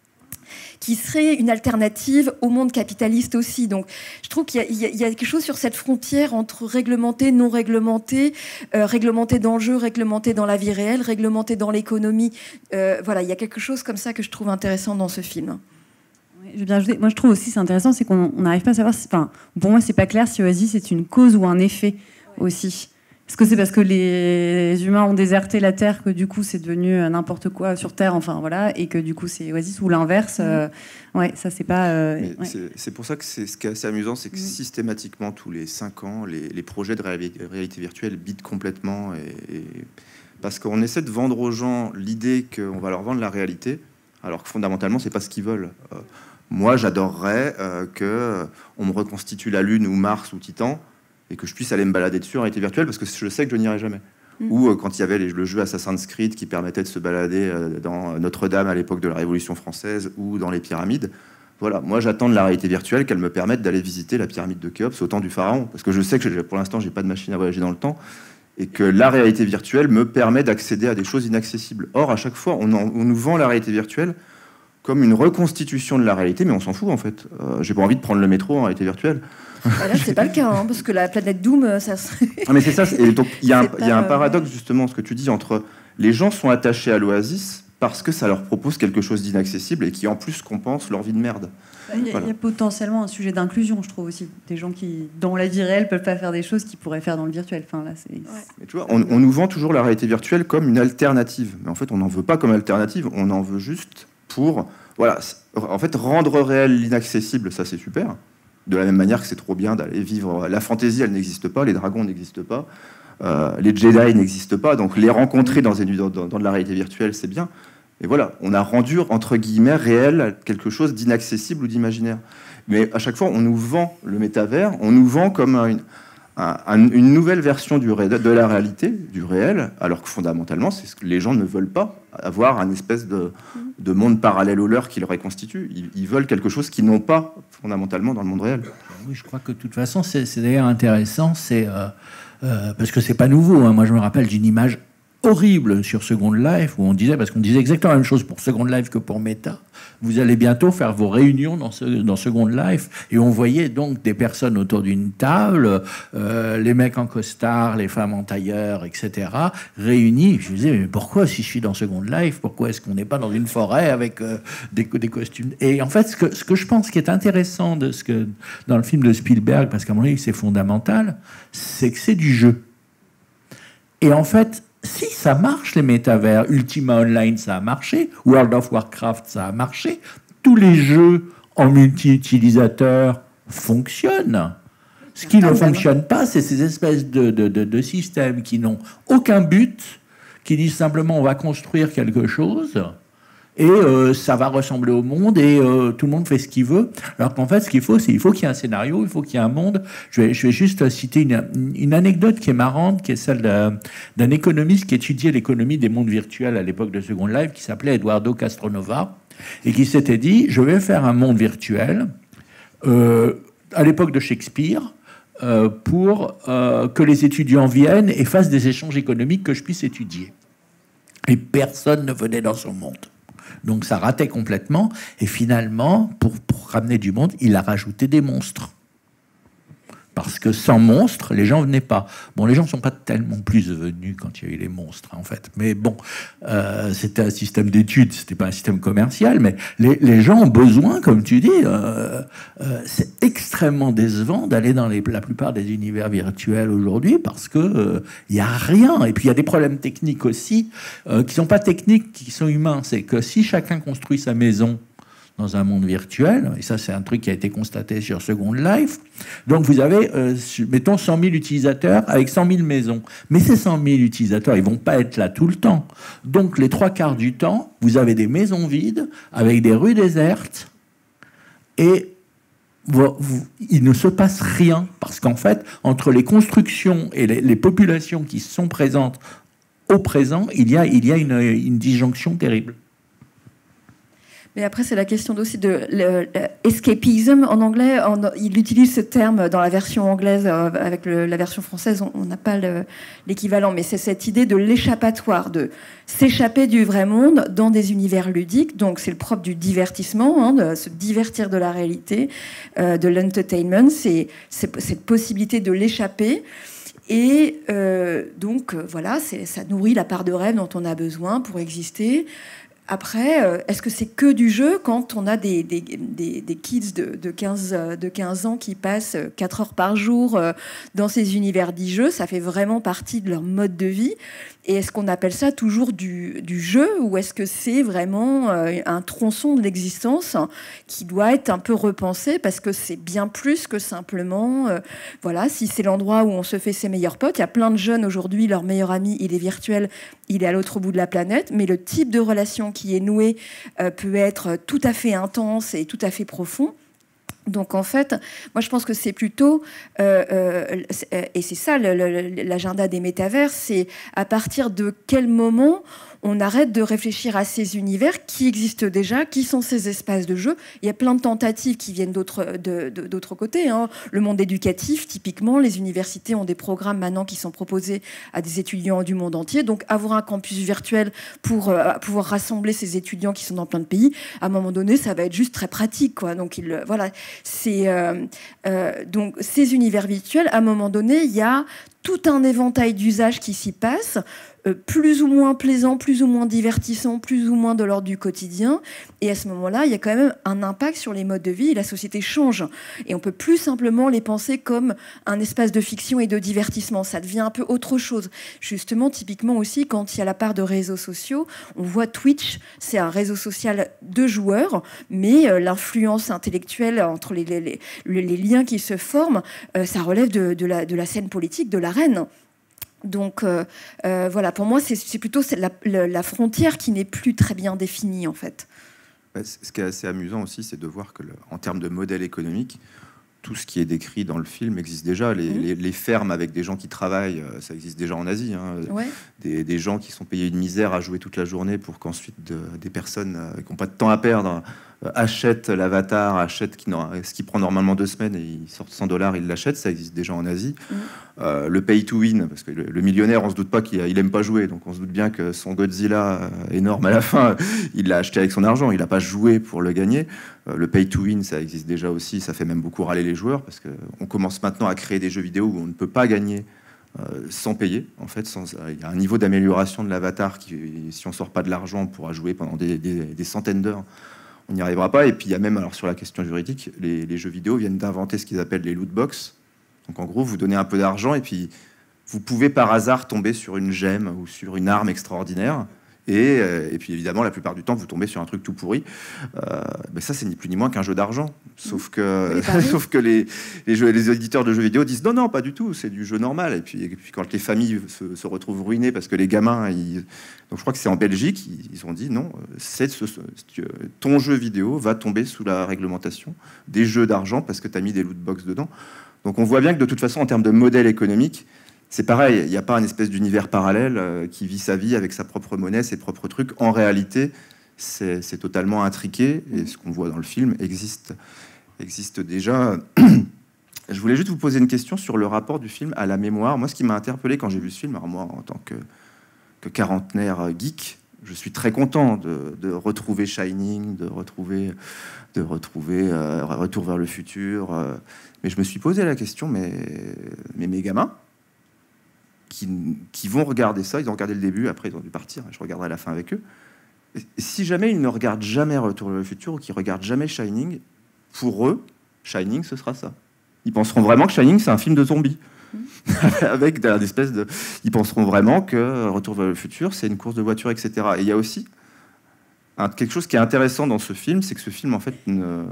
qui serait une alternative au monde capitaliste aussi. Donc je trouve qu'il y a, il y a, il y a quelque chose sur cette frontière entre réglementé, non réglementé, euh, réglementé dans le jeu, réglementé dans la vie réelle, réglementé dans l'économie. Euh, voilà, il y a quelque chose comme ça que je trouve intéressant dans ce film. Je veux bien ajouter, moi je trouve aussi c'est intéressant, c'est qu'on n'arrive pas à savoir, si, enfin, pour moi c'est pas clair si Oasis c'est une cause ou un effet aussi. Est-ce que c'est parce que les humains ont déserté la Terre que du coup c'est devenu n'importe quoi sur Terre, enfin voilà, et que du coup c'est Oasis, ou l'inverse? euh, Ouais, ça c'est pas. Euh, ouais. c'est, c'est pour ça que c'est, ce qui est assez amusant, c'est que mmh. systématiquement tous les cinq ans, les, les projets de réalité, réalité virtuelle bident complètement, et, et parce qu'on essaie de vendre aux gens l'idée qu'on va leur vendre la réalité, alors que fondamentalement c'est pas ce qu'ils veulent. Euh, moi j'adorerais euh, que on me reconstitue la Lune ou Mars ou Titan, et que je puisse aller me balader dessus en réalité virtuelle, parce que je sais que je n'irai jamais. Mmh. Ou euh, quand il y avait les, le jeu Assassin's Creed qui permettait de se balader euh, dans Notre-Dame à l'époque de la Révolution française, ou dans les pyramides. Voilà, moi j'attends de la réalité virtuelle qu'elle me permette d'aller visiter la pyramide de Khéops au temps du pharaon, parce que je sais que j'ai, pour l'instant j'ai pas de machine à voyager dans le temps, et que la réalité virtuelle me permet d'accéder à des choses inaccessibles. Or, à chaque fois, on, en, on nous vend la réalité virtuelle comme une reconstitution de la réalité, mais on s'en fout en fait. Euh, j'ai pas envie de prendre le métro en réalité virtuelle. Bah là, c'est pas le cas, hein, parce que la planète Doom, ça serait... Ah, mais c'est ça, et donc il y a un, il y a un paradoxe, justement, ce que tu dis, entre les gens sont attachés à l'Oasis parce que ça leur propose quelque chose d'inaccessible et qui, en plus, compense leur vie de merde. Il y, a, voilà. il y a potentiellement un sujet d'inclusion, je trouve aussi. Des gens qui, dans la vie réelle, peuvent pas faire des choses qu'ils pourraient faire dans le virtuel. Enfin, là, c'est... Ouais. Mais tu vois, on, on nous vend toujours la réalité virtuelle comme une alternative. Mais en fait, on n'en veut pas comme alternative, on en veut juste pour... Voilà, en fait, rendre réel l'inaccessible, ça, c'est super. De la même manière que c'est trop bien d'aller vivre... La fantaisie, elle n'existe pas, les dragons n'existent pas, euh, les Jedi n'existent pas, donc les rencontrer dans, une, dans, dans de la réalité virtuelle, c'est bien. Et voilà, on a rendu, entre guillemets, réel quelque chose d'inaccessible ou d'imaginaire. Mais à chaque fois, on nous vend le métavers, on nous vend comme une, un, un, une nouvelle version du ré, de la réalité, du réel, alors que fondamentalement, c'est ce que les gens ne veulent pas, avoir un espèce de, de monde parallèle au leur qui le reconstitue. Ils, ils veulent quelque chose qu'ils n'ont pas, fondamentalement, dans le monde réel. Oui, je crois que de toute façon, c'est, c'est d'ailleurs intéressant, c'est, euh, euh, parce que c'est pas nouveau. Hein. Moi, je me rappelle d'une image horrible sur Second Life où on disait, parce qu'on disait exactement la même chose pour Second Life que pour Meta, vous allez bientôt faire vos réunions dans, ce, dans Second Life, et on voyait donc des personnes autour d'une table, euh, les mecs en costard, les femmes en tailleur, et cetera, réunis. Je me disais, mais pourquoi, si je suis dans Second Life, pourquoi est-ce qu'on n'est pas dans une forêt avec euh, des, des costumes? Et en fait, ce que, ce que je pense qui est intéressant de ce que, dans le film de Spielberg, parce qu'à mon avis c'est fondamental, c'est que c'est du jeu. Et en fait, si ça marche, les métavers, Ultima Online, ça a marché, World of Warcraft, ça a marché, tous les jeux en multi-utilisateur fonctionnent. Ce qui ne fonctionne pas, c'est ces espèces de, de, de, de systèmes qui n'ont aucun but, qui disent simplement on va construire quelque chose et euh, ça va ressembler au monde et euh, tout le monde fait ce qu'il veut. Alors qu'en fait, ce qu'il faut, c'est il faut qu'il y ait un scénario, il faut qu'il y ait un monde. Je vais, je vais juste citer une, une anecdote qui est marrante, qui est celle d'un, d'un économiste qui étudiait l'économie des mondes virtuels à l'époque de Second Life, qui s'appelait Eduardo Castronova, et qui s'était dit, je vais faire un monde virtuel euh, à l'époque de Shakespeare, euh, pour euh, que les étudiants viennent et fassent des échanges économiques que je puisse étudier. Et personne ne venait dans son monde. Donc ça ratait complètement. Et finalement, pour, pour ramener du monde, il a rajouté des monstres. Parce que sans monstres, les gens venaient pas. Bon, les gens ne sont pas tellement plus venus quand il y a eu les monstres, en fait. Mais bon, euh, c'était un système d'études, c'était pas un système commercial, mais les, les gens ont besoin, comme tu dis, euh, euh, c'est extrêmement décevant d'aller dans les, la plupart des univers virtuels aujourd'hui parce que euh, y a rien. Et puis il y a des problèmes techniques aussi, euh, qui sont pas techniques, qui sont humains. C'est que si chacun construit sa maison dans un monde virtuel, et ça c'est un truc qui a été constaté sur Second Life, donc vous avez, euh, mettons, cent mille utilisateurs avec cent mille maisons. Mais ces cent mille utilisateurs, ils vont pas être là tout le temps. Donc les trois quarts du temps, vous avez des maisons vides, avec des rues désertes, et vous, vous, il ne se passe rien. Parce qu'en fait, entre les constructions et les, les populations qui sont présentes au présent, il y a, il y a une, une disjonction terrible. Mais après, c'est la question aussi de l'escapism. En anglais, en, il utilise ce terme dans la version anglaise. Euh, avec le, la version française, on n'a pas le, l'équivalent. Mais c'est cette idée de l'échappatoire, de s'échapper du vrai monde dans des univers ludiques. Donc, c'est le propre du divertissement, hein, de se divertir de la réalité, euh, de l'entertainment. C'est, c'est cette possibilité de l'échapper. Et euh, donc, euh, voilà, c'est, ça nourrit la part de rêve dont on a besoin pour exister. Après, euh, est-ce que c'est que du jeu quand on a des, des, des, des kids de, de, quinze, de quinze ans qui passent quatre heures par jour euh, dans ces univers d'e-jeux? Ça fait vraiment partie de leur mode de vie. Et est-ce qu'on appelle ça toujours du, du jeu, ou est-ce que c'est vraiment euh, un tronçon de l'existence qui doit être un peu repensé, parce que c'est bien plus que simplement, euh, voilà, si c'est l'endroit où on se fait ses meilleurs potes. Il y a plein de jeunes aujourd'hui, leur meilleur ami, il est virtuel, il est à l'autre bout de la planète, mais le type de relation qui est noué euh, peut être tout à fait intense et tout à fait profond. Donc en fait, moi je pense que c'est plutôt, euh, euh, et c'est ça le, le, l'agenda des métavers, c'est à partir de quel moment on arrête de réfléchir à ces univers qui existent déjà, qui sont ces espaces de jeu. Il y a plein de tentatives qui viennent d'autres, de, de, d'autres côtés, hein. Le monde éducatif, typiquement, les universités ont des programmes maintenant qui sont proposés à des étudiants du monde entier. Donc avoir un campus virtuel pour euh, pouvoir rassembler ces étudiants qui sont dans plein de pays, à un moment donné, ça va être juste très pratique, quoi. Donc il, voilà, c'est euh, euh, donc ces univers virtuels. À un moment donné, il y a tout un éventail d'usages qui s'y passent, euh, plus ou moins plaisants, plus ou moins divertissants, plus ou moins de l'ordre du quotidien. Et à ce moment-là, il y a quand même un impact sur les modes de vie. Et la société change. Et on peut plus simplement les penser comme un espace de fiction et de divertissement. Ça devient un peu autre chose. Justement, typiquement aussi, quand il y a la part de réseaux sociaux, on voit Twitch, c'est un réseau social de joueurs, mais euh, l'influence intellectuelle entre les, les, les, les liens qui se forment, euh, ça relève de, de, la, de la scène politique, de la reine. Donc euh, euh, voilà, pour moi, c'est, c'est plutôt c'est la, la, la frontière qui n'est plus très bien définie, en fait. Ce qui est assez amusant aussi, c'est de voir que, le, en termes de modèle économique, tout ce qui est décrit dans le film existe déjà. Les, mmh. les, les fermes avec des gens qui travaillent, ça existe déjà en Asie. Hein. Ouais. Des, des gens qui sont payés une misère à jouer toute la journée pour qu'ensuite de, des personnes euh, qui n'ont pas de temps à perdre euh, achètent l'avatar, achètent qui, ce qui prend normalement deux semaines et ils sortent cent dollars, ils l'achètent. Ça existe déjà en Asie. Mmh. Euh, le pay to win, parce que le, le millionnaire, on se doute pas qu'il il aime pas jouer, donc on se doute bien que son Godzilla euh, énorme à la fin, il l'a acheté avec son argent, il a pas joué pour le gagner. Euh, le pay to win, ça existe déjà aussi, ça fait même beaucoup râler les joueurs, parce que on commence maintenant à créer des jeux vidéo où on ne peut pas gagner euh, sans payer. En fait, sans, il y a un niveau d'amélioration de l'avatar qui, si on sort pas de l'argent, on pourra jouer pendant des, des, des centaines d'heures. On n'y arrivera pas. Et puis il y a même, alors sur la question juridique, les, les jeux vidéo viennent d'inventer ce qu'ils appellent les loot box. Donc en gros, vous donnez un peu d'argent et puis vous pouvez par hasard tomber sur une gemme ou sur une arme extraordinaire. Et, euh, et puis évidemment, la plupart du temps, vous tombez sur un truc tout pourri. Euh, ben ça, c'est ni plus ni moins qu'un jeu d'argent. Sauf que, sauf que les, les, jeux, les éditeurs de jeux vidéo disent non, non, pas du tout, c'est du jeu normal. Et puis, et puis quand les familles se, se retrouvent ruinées parce que les gamins, ils... donc je crois que c'est en Belgique, ils, ils ont dit non, c'est ce, ce, ton jeu vidéo va tomber sous la réglementation des jeux d'argent parce que tu as mis des loot box dedans. Donc on voit bien que de toute façon, en termes de modèle économique, c'est pareil, il n'y a pas un espèce d'univers parallèle euh, qui vit sa vie avec sa propre monnaie, ses propres trucs. En réalité, c'est, c'est totalement intriqué, et ce qu'on voit dans le film existe, existe déjà. Je voulais juste vous poser une question sur le rapport du film à la mémoire. Moi, ce qui m'a interpellé quand j'ai vu ce film, alors moi, en tant que, que quarantenaire geek, je suis très content de, de retrouver Shining, de retrouver, de retrouver euh, Retour vers le futur. Euh, mais je me suis posé la question, mais, mais mes gamins, Qui, qui vont regarder ça, ils ont regardé le début, après ils ont dû partir, je regarderai la fin avec eux. Et si jamais ils ne regardent jamais Retour vers le futur ou qu'ils regardent jamais Shining, pour eux, Shining, ce sera ça. Ils penseront vraiment que Shining, c'est un film de zombies. Mmh. Avec des espèces de... Ils penseront vraiment que Retour vers le futur, c'est une course de voiture, et cetera. Et il y a aussi un, quelque chose qui est intéressant dans ce film, c'est que ce film, en fait, ne...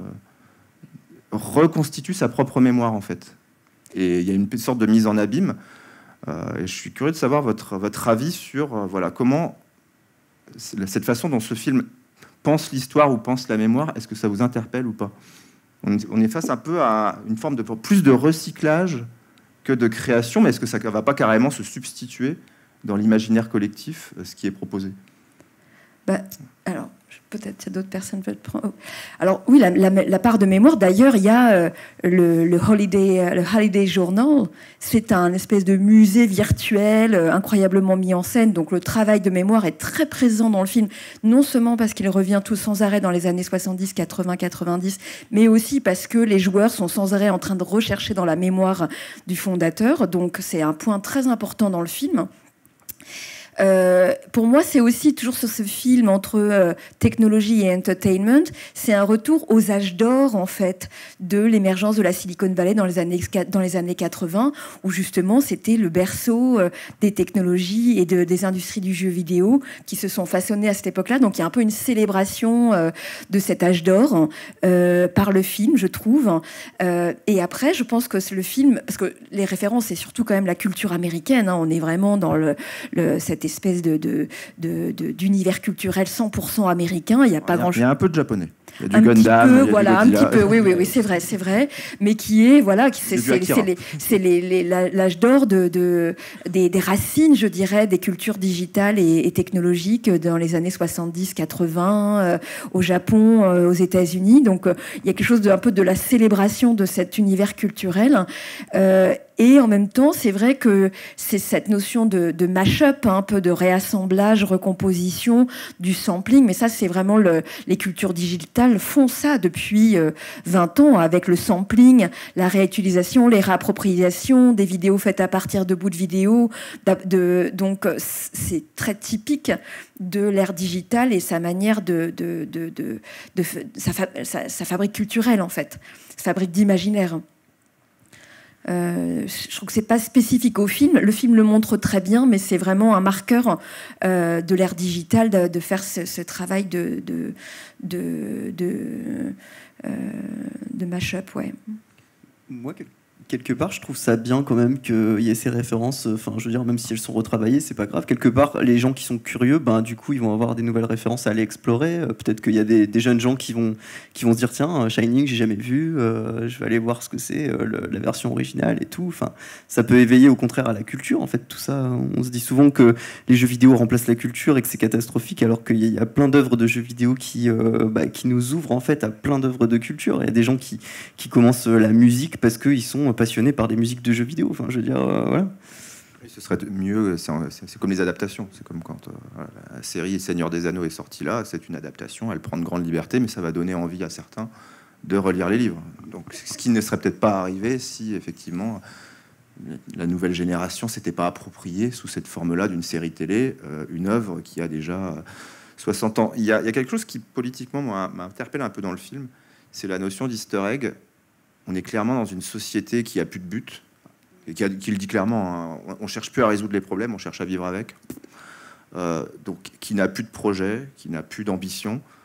reconstitue sa propre mémoire, en fait. Et il y a une sorte de mise en abîme. Euh, et je suis curieux de savoir votre, votre avis sur euh, voilà, comment cette façon dont ce film pense l'histoire ou pense la mémoire, est-ce que ça vous interpelle ou pas? on, on est face un peu à une forme de plus de recyclage que de création, mais est-ce que ça ne va pas carrément se substituer dans l'imaginaire collectif, ce qui est proposé? Bah, alors, peut-être qu'il y a d'autres personnes qui veulent prendre. Alors oui, la, la, la part de mémoire. D'ailleurs, il y a euh, le, le Holiday, le Holiday Journal. C'est un espèce de musée virtuel euh, incroyablement mis en scène. Donc le travail de mémoire est très présent dans le film, non seulement parce qu'il revient tout sans arrêt dans les années soixante-dix, quatre-vingts, quatre-vingt-dix, mais aussi parce que les joueurs sont sans arrêt en train de rechercher dans la mémoire du fondateur. Donc c'est un point très important dans le film. Euh, pour moi, c'est aussi toujours sur ce film entre euh, technologie et entertainment, c'est un retour aux âges d'or en fait de l'émergence de la Silicon Valley dans les années dans les années quatre-vingts, où justement c'était le berceau euh, des technologies et de, des industries du jeu vidéo qui se sont façonnées à cette époque-là. Donc il y a un peu une célébration euh, de cet âge d'or euh, par le film, je trouve. Euh, et après, je pense que c'est le film, parce que les références, c'est surtout quand même la culture américaine. Hein, on est vraiment dans le, le cette espèce de, de, de, de, d'univers culturel cent pour cent américain. Il n'y a pas grand-chose. Il y a un peu de japonais. Il y a du un Gundam, petit peu, il y a voilà, du un petit peu. Oui, oui, oui, c'est vrai, c'est vrai. Mais qui est, voilà, qui c'est, c'est, c'est, les, c'est les, les, l'âge d'or de, de des, des racines, je dirais, des cultures digitales et, et technologiques dans les années soixante-dix, quatre-vingts, euh, au Japon, euh, aux États-Unis. Donc, euh, il y a quelque chose de un peu de la célébration de cet univers culturel. Euh, Et en même temps, c'est vrai que c'est cette notion de, de mash-up, hein, un peu de réassemblage, recomposition, du sampling. Mais ça, c'est vraiment le, les cultures digitales font ça depuis euh, vingt ans avec le sampling, la réutilisation, les réappropriations des vidéos faites à partir de bouts de vidéos. De, de, donc, c'est très typique de l'ère digitale et sa manière de, de, de, de, de, de sa, sa, sa fabrique culturelle en fait, sa fabrique d'imaginaire. Euh, je trouve que c'est pas spécifique au film. Le film le montre très bien, mais c'est vraiment un marqueur euh, de l'ère digitale de, de faire ce, ce travail de de de de, euh, de mash-up, ouais. Moi, quelque part, je trouve ça bien quand même qu'il y ait ces références. Enfin, je veux dire, même si elles sont retravaillées, c'est pas grave. Quelque part, les gens qui sont curieux, ben, du coup, ils vont avoir des nouvelles références à aller explorer. Euh, peut-être qu'il y a des, des jeunes gens qui vont, qui vont se dire, tiens, Shining, j'ai jamais vu, euh, je vais aller voir ce que c'est, euh, le, la version originale et tout. Enfin, ça peut éveiller au contraire à la culture. En fait, tout ça, on se dit souvent que les jeux vidéo remplacent la culture et que c'est catastrophique, alors qu'il y a plein d'œuvres de jeux vidéo qui, euh, bah, qui nous ouvrent en fait à plein d'œuvres de culture. Il y a des gens qui, qui commencent la musique parce qu'ils sont passionnés par des musiques de jeux vidéo. Enfin, je veux dire, euh, voilà. Ce serait mieux, c'est, c'est comme les adaptations. C'est comme quand euh, la série Seigneur des Anneaux est sortie là, c'est une adaptation, elle prend de grandes libertés, mais ça va donner envie à certains de relire les livres. Donc, ce qui ne serait peut-être pas arrivé si, effectivement, la nouvelle génération s'était pas appropriée sous cette forme-là d'une série télé, euh, une œuvre qui a déjà soixante ans. Il y a, il y a quelque chose qui, politiquement, m'a, m'a interpellé un peu dans le film, c'est la notion d'easter egg. On est clairement dans une société qui a plus de but, et qui, a, qui le dit clairement, hein, on cherche plus à résoudre les problèmes, on cherche à vivre avec. Euh, donc, qui n'a plus de projet, qui n'a plus d'ambition.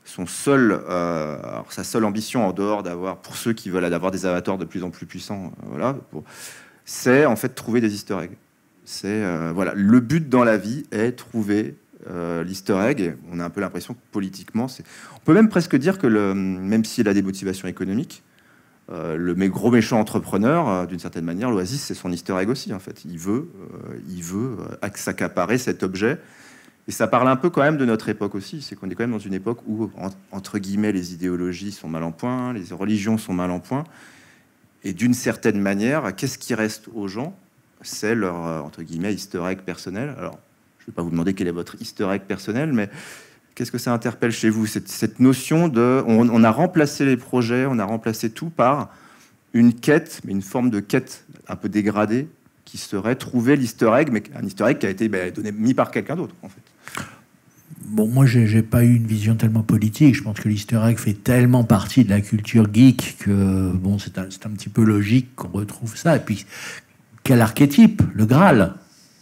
son seul, euh, alors sa seule ambition en dehors d'avoir, pour ceux qui veulent avoir des avatars de plus en plus puissants, euh, voilà, pour, c'est en fait trouver des Easter eggs. C'est euh, voilà, le but dans la vie est trouver euh, l'Easter egg. Et on a un peu l'impression que politiquement, c'est, on peut même presque dire que le, même s'il a des motivations économiques, euh, le gros méchant entrepreneur, euh, d'une certaine manière, l'Oasis, c'est son Easter egg aussi. En fait, il veut, euh, il veut euh, s'accaparer cet objet. Et ça parle un peu quand même de notre époque aussi. C'est qu'on est quand même dans une époque où, entre guillemets, les idéologies sont mal en point, les religions sont mal en point. Et d'une certaine manière, qu'est-ce qui reste aux gens? C'est leur, entre guillemets, Easter egg personnel. Alors, je ne vais pas vous demander quel est votre Easter egg personnel, mais qu'est-ce que ça interpelle chez vous, cette, cette notion de... On, on a remplacé les projets, on a remplacé tout par une quête, mais une forme de quête un peu dégradée, qui serait trouver l'Easter egg, mais un Easter egg qui a été ben, donné, mis par quelqu'un d'autre, en fait. Bon, moi, j'ai, j'ai pas eu une vision tellement politique. Je pense que l'Easter egg fait tellement partie de la culture geek que, bon, c'est un, c'est un petit peu logique qu'on retrouve ça. Et puis, quel archétype? Le Graal.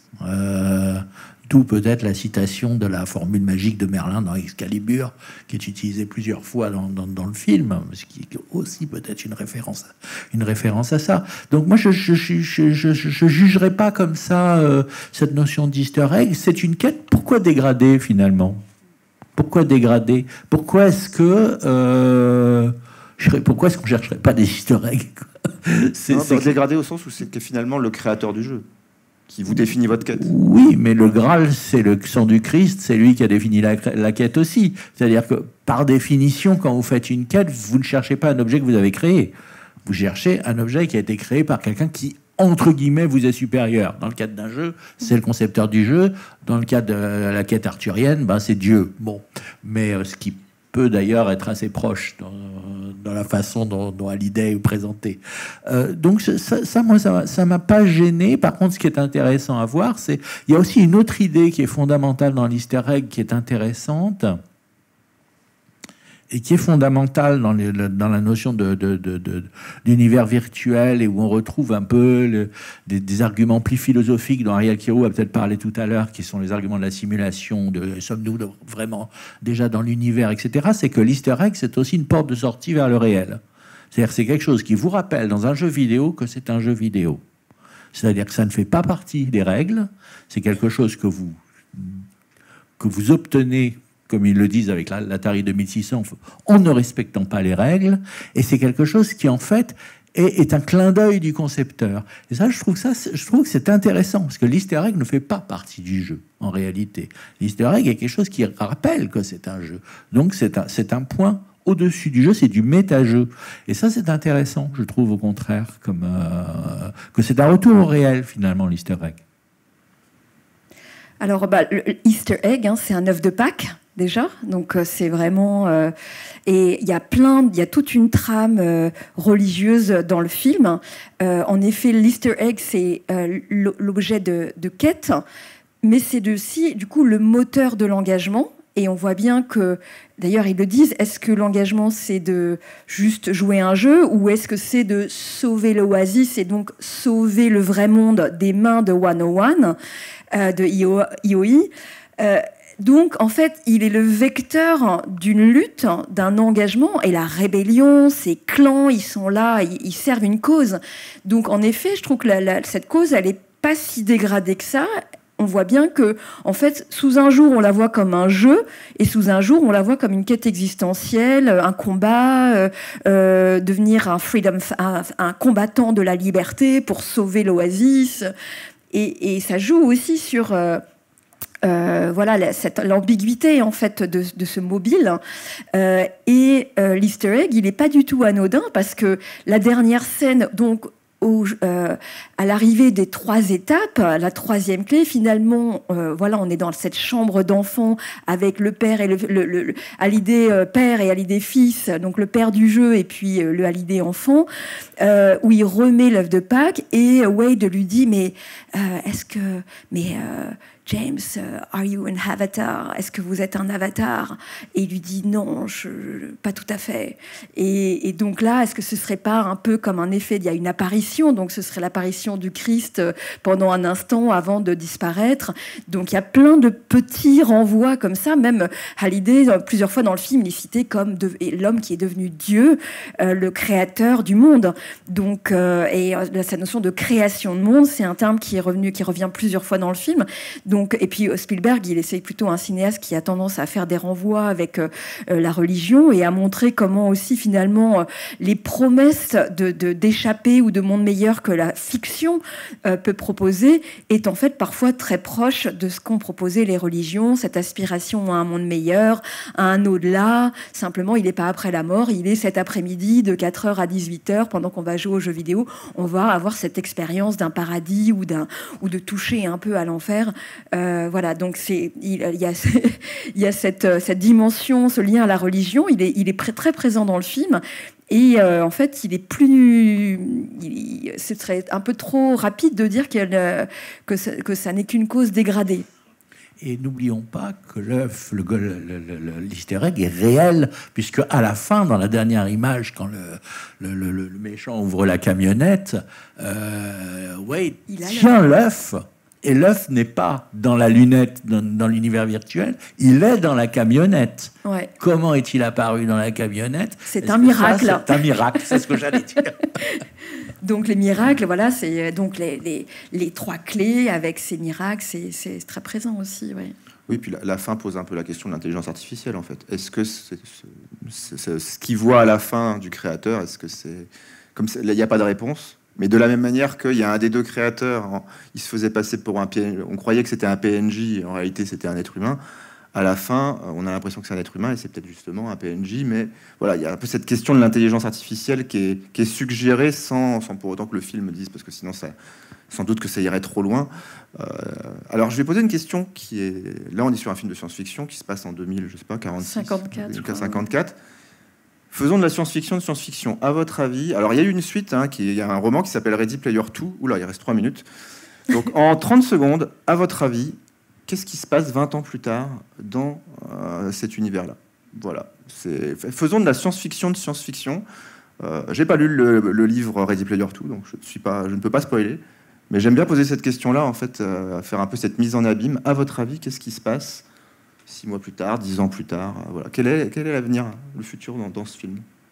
Euh, D'où peut-être la citation de la formule magique de Merlin dans Excalibur, qui est utilisée plusieurs fois dans, dans, dans le film, ce qui est aussi peut-être une référence, à, une référence à ça. Donc moi, je je, je, je, je, je jugerai pas comme ça euh, cette notion d'Easter egg. C'est une quête. Pourquoi dégrader finalement? Pourquoi dégrader? Pourquoi est-ce que euh, je, pourquoi est-ce qu'on chercherait pas des Easter eggs? C'est, non, c'est dégradé au sens où c'est finalement le créateur du jeu qui vous définit votre quête. Oui, mais le Graal, c'est le sang du Christ, c'est lui qui a défini la, la quête aussi. C'est-à-dire que, par définition, quand vous faites une quête, vous ne cherchez pas un objet que vous avez créé. Vous cherchez un objet qui a été créé par quelqu'un qui, entre guillemets, vous est supérieur. Dans le cadre d'un jeu, c'est le concepteur du jeu. Dans le cadre de la quête arthurienne, ben, c'est Dieu. Bon, mais euh, ce qui peut d'ailleurs être assez proche dans, dans la façon dont, dont Hallyday est présenté. Euh, donc ça, ça, moi, ça, ça m'a pas gêné. Par contre, ce qui est intéressant à voir, c'est il y a aussi une autre idée qui est fondamentale dans l'Easter egg, qui est intéressante et qui est fondamentale dans, les, dans la notion de, de, de, de, d'univers virtuel, et où on retrouve un peu le, des, des arguments plus philosophiques dont Ariel Kirou a peut-être parlé tout à l'heure, qui sont les arguments de la simulation, de sommes-nous vraiment déjà dans l'univers, et cetera. C'est que l'Easter egg, c'est aussi une porte de sortie vers le réel. C'est-à-dire que c'est quelque chose qui vous rappelle dans un jeu vidéo que c'est un jeu vidéo. C'est-à-dire que ça ne fait pas partie des règles, c'est quelque chose que vous, que vous obtenez, comme ils le disent avec l'Atari deux mille six cents, en ne respectant pas les règles, et c'est quelque chose qui, en fait, est, est un clin d'œil du concepteur. Et ça, je trouve ça, je trouve que c'est intéressant, parce que l'Easter egg ne fait pas partie du jeu, en réalité. L'Easter egg est quelque chose qui rappelle que c'est un jeu. Donc, c'est un, c'est un point au-dessus du jeu, c'est du méta-jeu. Et ça, c'est intéressant, je trouve, au contraire, comme, euh, que c'est un retour au réel, finalement, l'Easter egg. Alors, bah, le Easter egg, hein, c'est un œuf de Pâques, déjà. Donc, euh, c'est vraiment... Euh, et il y a plein... Il y a toute une trame euh, religieuse dans le film. Euh, en effet, l'Easter egg, c'est euh, l'objet de, de quête, mais c'est aussi, du coup, le moteur de l'engagement. Et on voit bien que, d'ailleurs, ils le disent, est-ce que l'engagement, c'est de juste jouer un jeu, ou est-ce que c'est de sauver l'Oasis et donc sauver le vrai monde des mains de cent un, euh, de I O I euh, Donc, en fait, il est le vecteur d'une lutte, d'un engagement, et la rébellion, ces clans, ils sont là, ils, ils servent une cause. Donc, en effet, je trouve que la, la, cette cause, elle n'est pas si dégradée que ça. On voit bien que, en fait, sous un jour, on la voit comme un jeu, et sous un jour, on la voit comme une quête existentielle, un combat, euh, euh, devenir un freedom, un, un combattant de la liberté pour sauver l'Oasis. Et, et ça joue aussi sur, euh, euh, voilà, la, cette, l'ambiguïté en fait de, de ce mobile. Euh, et euh, l'Easter egg, il n'est pas du tout anodin, parce que la dernière scène, donc. Au, euh, à l'arrivée des trois étapes, la troisième clé, finalement, euh, voilà, on est dans cette chambre d'enfant avec le père et le, le, le Hallyday euh, père et Hallyday fils, donc le père du jeu et puis euh, le Hallyday enfant, euh, où il remet l'œuf de Pâques, et Wade lui dit mais euh, est-ce que mais euh, James, uh, are you an avatar? Est-ce que vous êtes un avatar? Et il lui dit non, je, pas tout à fait. Et, et donc là, est-ce que ce serait pas un peu comme un effet? Il y a une apparition, donc ce serait l'apparition du Christ pendant un instant avant de disparaître. Donc il y a plein de petits renvois comme ça. Même Hallyday, plusieurs fois dans le film, il est cité comme de, l'homme qui est devenu Dieu, euh, le créateur du monde. Donc euh, et euh, cette notion de création de monde, c'est un terme qui est revenu, qui revient plusieurs fois dans le film. Donc, et puis Spielberg, il essaye plutôt un cinéaste qui a tendance à faire des renvois avec euh, la religion et à montrer comment aussi finalement euh, les promesses de, de, d'échapper ou de monde meilleur que la fiction euh, peut proposer est en fait parfois très proche de ce qu'ont proposé les religions, cette aspiration à un monde meilleur, à un au-delà. Simplement, il n'est pas après la mort, il est cet après-midi de quatre heures à dix-huit heures pendant qu'on va jouer aux jeux vidéo. On va avoir cette expérience d'un paradis ou, d'un, ou de toucher un peu à l'enfer. Euh, voilà, donc c'est, il, il y a, il y a cette, cette dimension, ce lien à la religion, il est, il est pr- très présent dans le film. Et euh, en fait, il est plus, il, ce serait un peu trop rapide de dire qu'elle, que, ça, que ça n'est qu'une cause dégradée. Et n'oublions pas que l'œuf, le, le, le, l'easter egg est réel, puisque à la fin, dans la dernière image, quand le, le, le, le méchant ouvre la camionnette, euh, Wade tient l'œuf. Et l'œuf n'est pas dans la lunette, dans, dans l'univers virtuel, il est dans la camionnette. Ouais. Comment est-il apparu dans la camionnette? C'est Est-ce un miracle. Ça, c'est un miracle, c'est ce que j'allais dire. Donc les miracles, voilà, c'est donc les, les, les trois clés avec ces miracles, c'est, c'est très présent aussi, ouais. Oui, puis la, la fin pose un peu la question de l'intelligence artificielle, en fait. Est-ce que c'est, c'est, c'est, ce qu'il voit à la fin du créateur, est-ce que c'est... Comme il n'y a pas de réponse. Mais de la même manière qu'il y a un des deux créateurs, il se faisait passer pour un P N J, on croyait que c'était un P N J, en réalité c'était un être humain. À la fin, on a l'impression que c'est un être humain et c'est peut-être justement un P N J. Mais voilà, il y a un peu cette question de l'intelligence artificielle qui est, qui est suggérée sans, sans pour autant que le film dise, parce que sinon, ça, sans doute que ça irait trop loin. Euh, alors, je vais poser une question qui est... Là, on est sur un film de science-fiction qui se passe en deux mille, je sais pas, quarante-six, cinquante-quatre. cinquante-quatre. Faisons de la science-fiction de science-fiction. À votre avis, alors il y a eu une suite, hein, qui, il y a un roman qui s'appelle Ready Player deux. Oula, il reste trois minutes. Donc en trente secondes, à votre avis, qu'est-ce qui se passe vingt ans plus tard dans euh, cet univers-là? Voilà. C'est... Faisons de la science-fiction de science-fiction. Euh, j'ai pas lu le, le livre Ready Player deux, donc je ne suis pas, je ne peux pas spoiler. Mais j'aime bien poser cette question-là, en fait, euh, faire un peu cette mise en abîme. À votre avis, qu'est-ce qui se passe six mois plus tard, dix ans plus tard, voilà. Quel est, quel est l'avenir, le futur dans, dans ce film?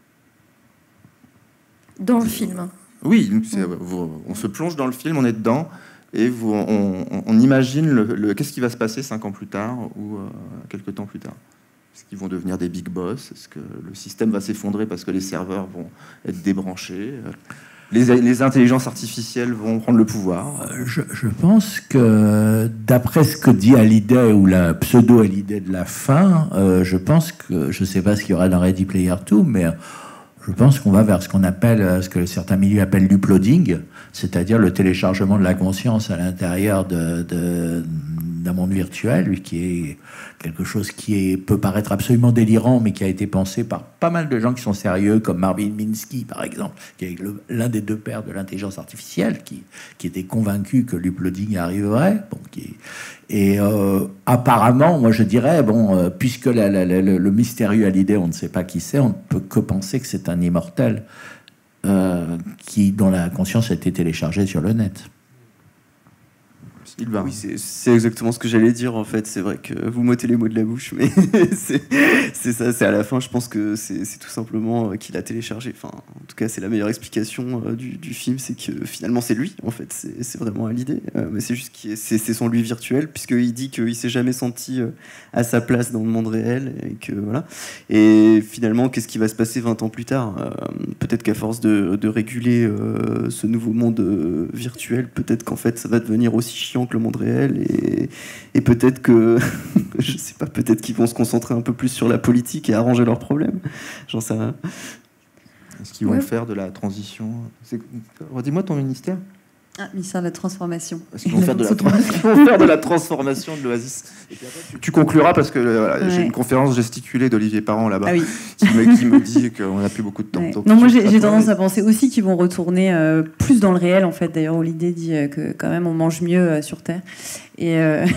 Dans le film. Oui, c'est, vous, on se plonge dans le film, on est dedans, et vous, on, on, on imagine le, le, qu'est-ce qui va se passer cinq ans plus tard ou euh, quelques temps plus tard. Est-ce qu'ils vont devenir des big boss? Est-ce que le système va s'effondrer parce que les serveurs vont être débranchés? Les, les intelligences artificielles vont prendre le pouvoir. Je, je pense que, d'après ce que dit Hallyday, ou la pseudo-Hallyday de la fin, euh, je pense que, je ne sais pas ce qu'il y aura dans Ready Player deux, mais je pense qu'on va vers ce qu'on appelle, ce que certains milieux appellent l'uploading, c'est-à-dire le téléchargement de la conscience à l'intérieur de, de, d'un monde virtuel, qui est quelque chose qui est, peut paraître absolument délirant, mais qui a été pensé par pas mal de gens qui sont sérieux, comme Marvin Minsky, par exemple, qui est le, l'un des deux pères de l'intelligence artificielle, qui, qui était convaincu que l'uploading arriverait. Bon, qui, et euh, apparemment, moi je dirais, bon, euh, puisque la, la, la, le, le mystérieux Hallyday, on ne sait pas qui c'est, on ne peut que penser que c'est un immortel euh, qui, dont la conscience a été téléchargée sur le net. Oui, c'est, c'est exactement ce que j'allais dire, en fait. C'est vrai que vous m'ôtez les mots de la bouche, mais c'est, c'est ça, c'est à la fin, je pense que c'est, c'est tout simplement qu'il a téléchargé. Enfin, en tout cas, c'est la meilleure explication euh, du, du film, c'est que finalement, c'est lui, en fait. C'est, c'est vraiment l'idée. Euh, mais c'est juste que c'est, c'est son lui virtuel, puisqu'il dit qu'il s'est jamais senti euh, à sa place dans le monde réel, et que voilà. Et finalement, qu'est-ce qui va se passer vingt ans plus tard? euh, Peut-être qu'à force de, de réguler euh, ce nouveau monde euh, virtuel, peut-être qu'en fait, ça va devenir aussi chiant que le monde réel, et, et peut-être que je sais pas, peut-être qu'ils vont se concentrer un peu plus sur la politique et arranger leurs problèmes, j'en sais rien. Est-ce qu'ils vont ouais. faire de la transition? C'est... Redis-moi ton ministère. Ah, ministère de la Transformation. Parce qu'ils vont faire de la, tra- ils vont faire de la transformation de l'Oasis. Et puis après, tu, tu concluras parce que euh, voilà, ouais. j'ai une conférence gesticulée d'Olivier Parent là-bas, ah oui. qui, me, qui me dit qu'on n'a plus beaucoup de temps. Ouais. Donc, non, moi j'ai, j'ai tendance à penser aussi qu'ils vont retourner euh, plus dans le réel en fait. D'ailleurs, l'idée dit euh, que quand même on mange mieux euh, sur Terre. Et euh,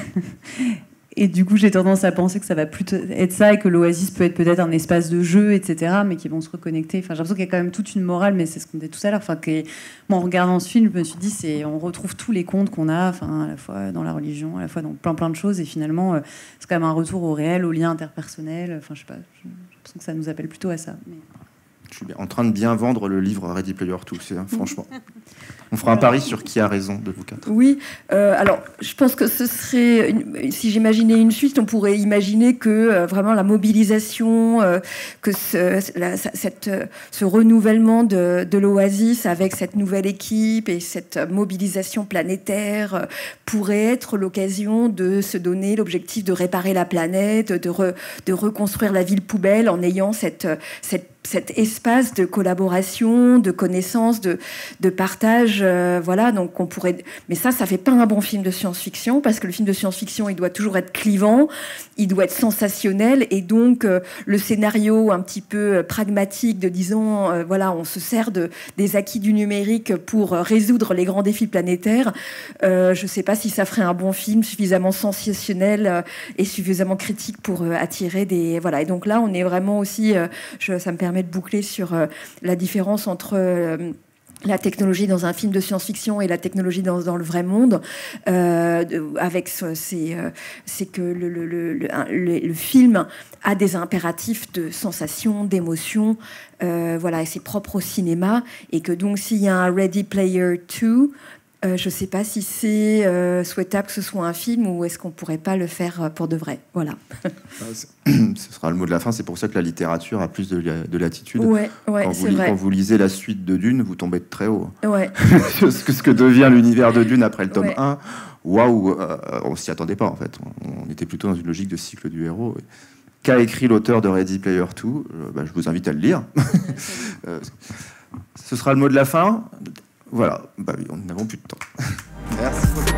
Et du coup, j'ai tendance à penser que ça va plutôt être ça et que l'Oasis peut être peut-être un espace de jeu, et cetera, mais qui vont se reconnecter. Enfin, j'ai l'impression qu'il y a quand même toute une morale, mais c'est ce qu'on disait tout à l'heure. Enfin, que, moi, en regardant ce film, je me suis dit, c'est, on retrouve tous les contes qu'on a, enfin, à la fois dans la religion, à la fois dans plein plein de choses, et finalement, euh, c'est quand même un retour au réel, aux liens interpersonnels. Enfin, je sais pas, j'ai l'impression que ça nous appelle plutôt à ça. Mais... Je suis en train de bien vendre le livre Ready Player Two, c'est, hein, franchement. On fera un pari sur qui a raison de vous quatre. Oui, euh, alors je pense que ce serait, une, si j'imaginais une suite, on pourrait imaginer que euh, vraiment la mobilisation, euh, que ce, la, cette, ce renouvellement de, de l'Oasis avec cette nouvelle équipe et cette mobilisation planétaire euh, pourrait être l'occasion de se donner l'objectif de réparer la planète, de, re, de reconstruire la ville poubelle en ayant cette, cette cet espace de collaboration, de connaissance, de, de partage, euh, voilà, donc on pourrait... Mais ça, ça fait pas un bon film de science-fiction, parce que le film de science-fiction, il doit toujours être clivant, il doit être sensationnel, et donc euh, le scénario un petit peu pragmatique de, disons, euh, voilà, on se sert de, des acquis du numérique pour résoudre les grands défis planétaires, euh, je sais pas si ça ferait un bon film suffisamment sensationnel euh, et suffisamment critique pour euh, attirer des... Voilà, et donc là, on est vraiment aussi... Euh, je, ça me permet de boucler sur euh, la différence entre euh, la technologie dans un film de science-fiction et la technologie dans, dans le vrai monde, euh, avec ce, c'est, euh, c'est que le, le, le, le, le film a des impératifs de sensation, d'émotion, euh, voilà, et c'est propre au cinéma, et que donc s'il y a un Ready Player Two, Euh, je ne sais pas si c'est euh, souhaitable que ce soit un film ou est-ce qu'on ne pourrait pas le faire pour de vrai. Voilà. Ce sera le mot de la fin. C'est pour ça que la littérature a plus de, de latitude. Ouais, ouais, quand, c'est vous, vrai. quand vous lisez la suite de Dune, vous tombez de très haut. Ouais. ce, que, ce que devient l'univers de Dune après le tome ouais. un, waouh, euh, on s'y attendait pas en fait. On, on était plutôt dans une logique de cycle du héros. Qu'a écrit l'auteur de Ready Player Two, euh, bah, je vous invite à le lire. euh, ce sera le mot de la fin. Voilà, bah oui, nous n'avons plus de temps. Merci beaucoup.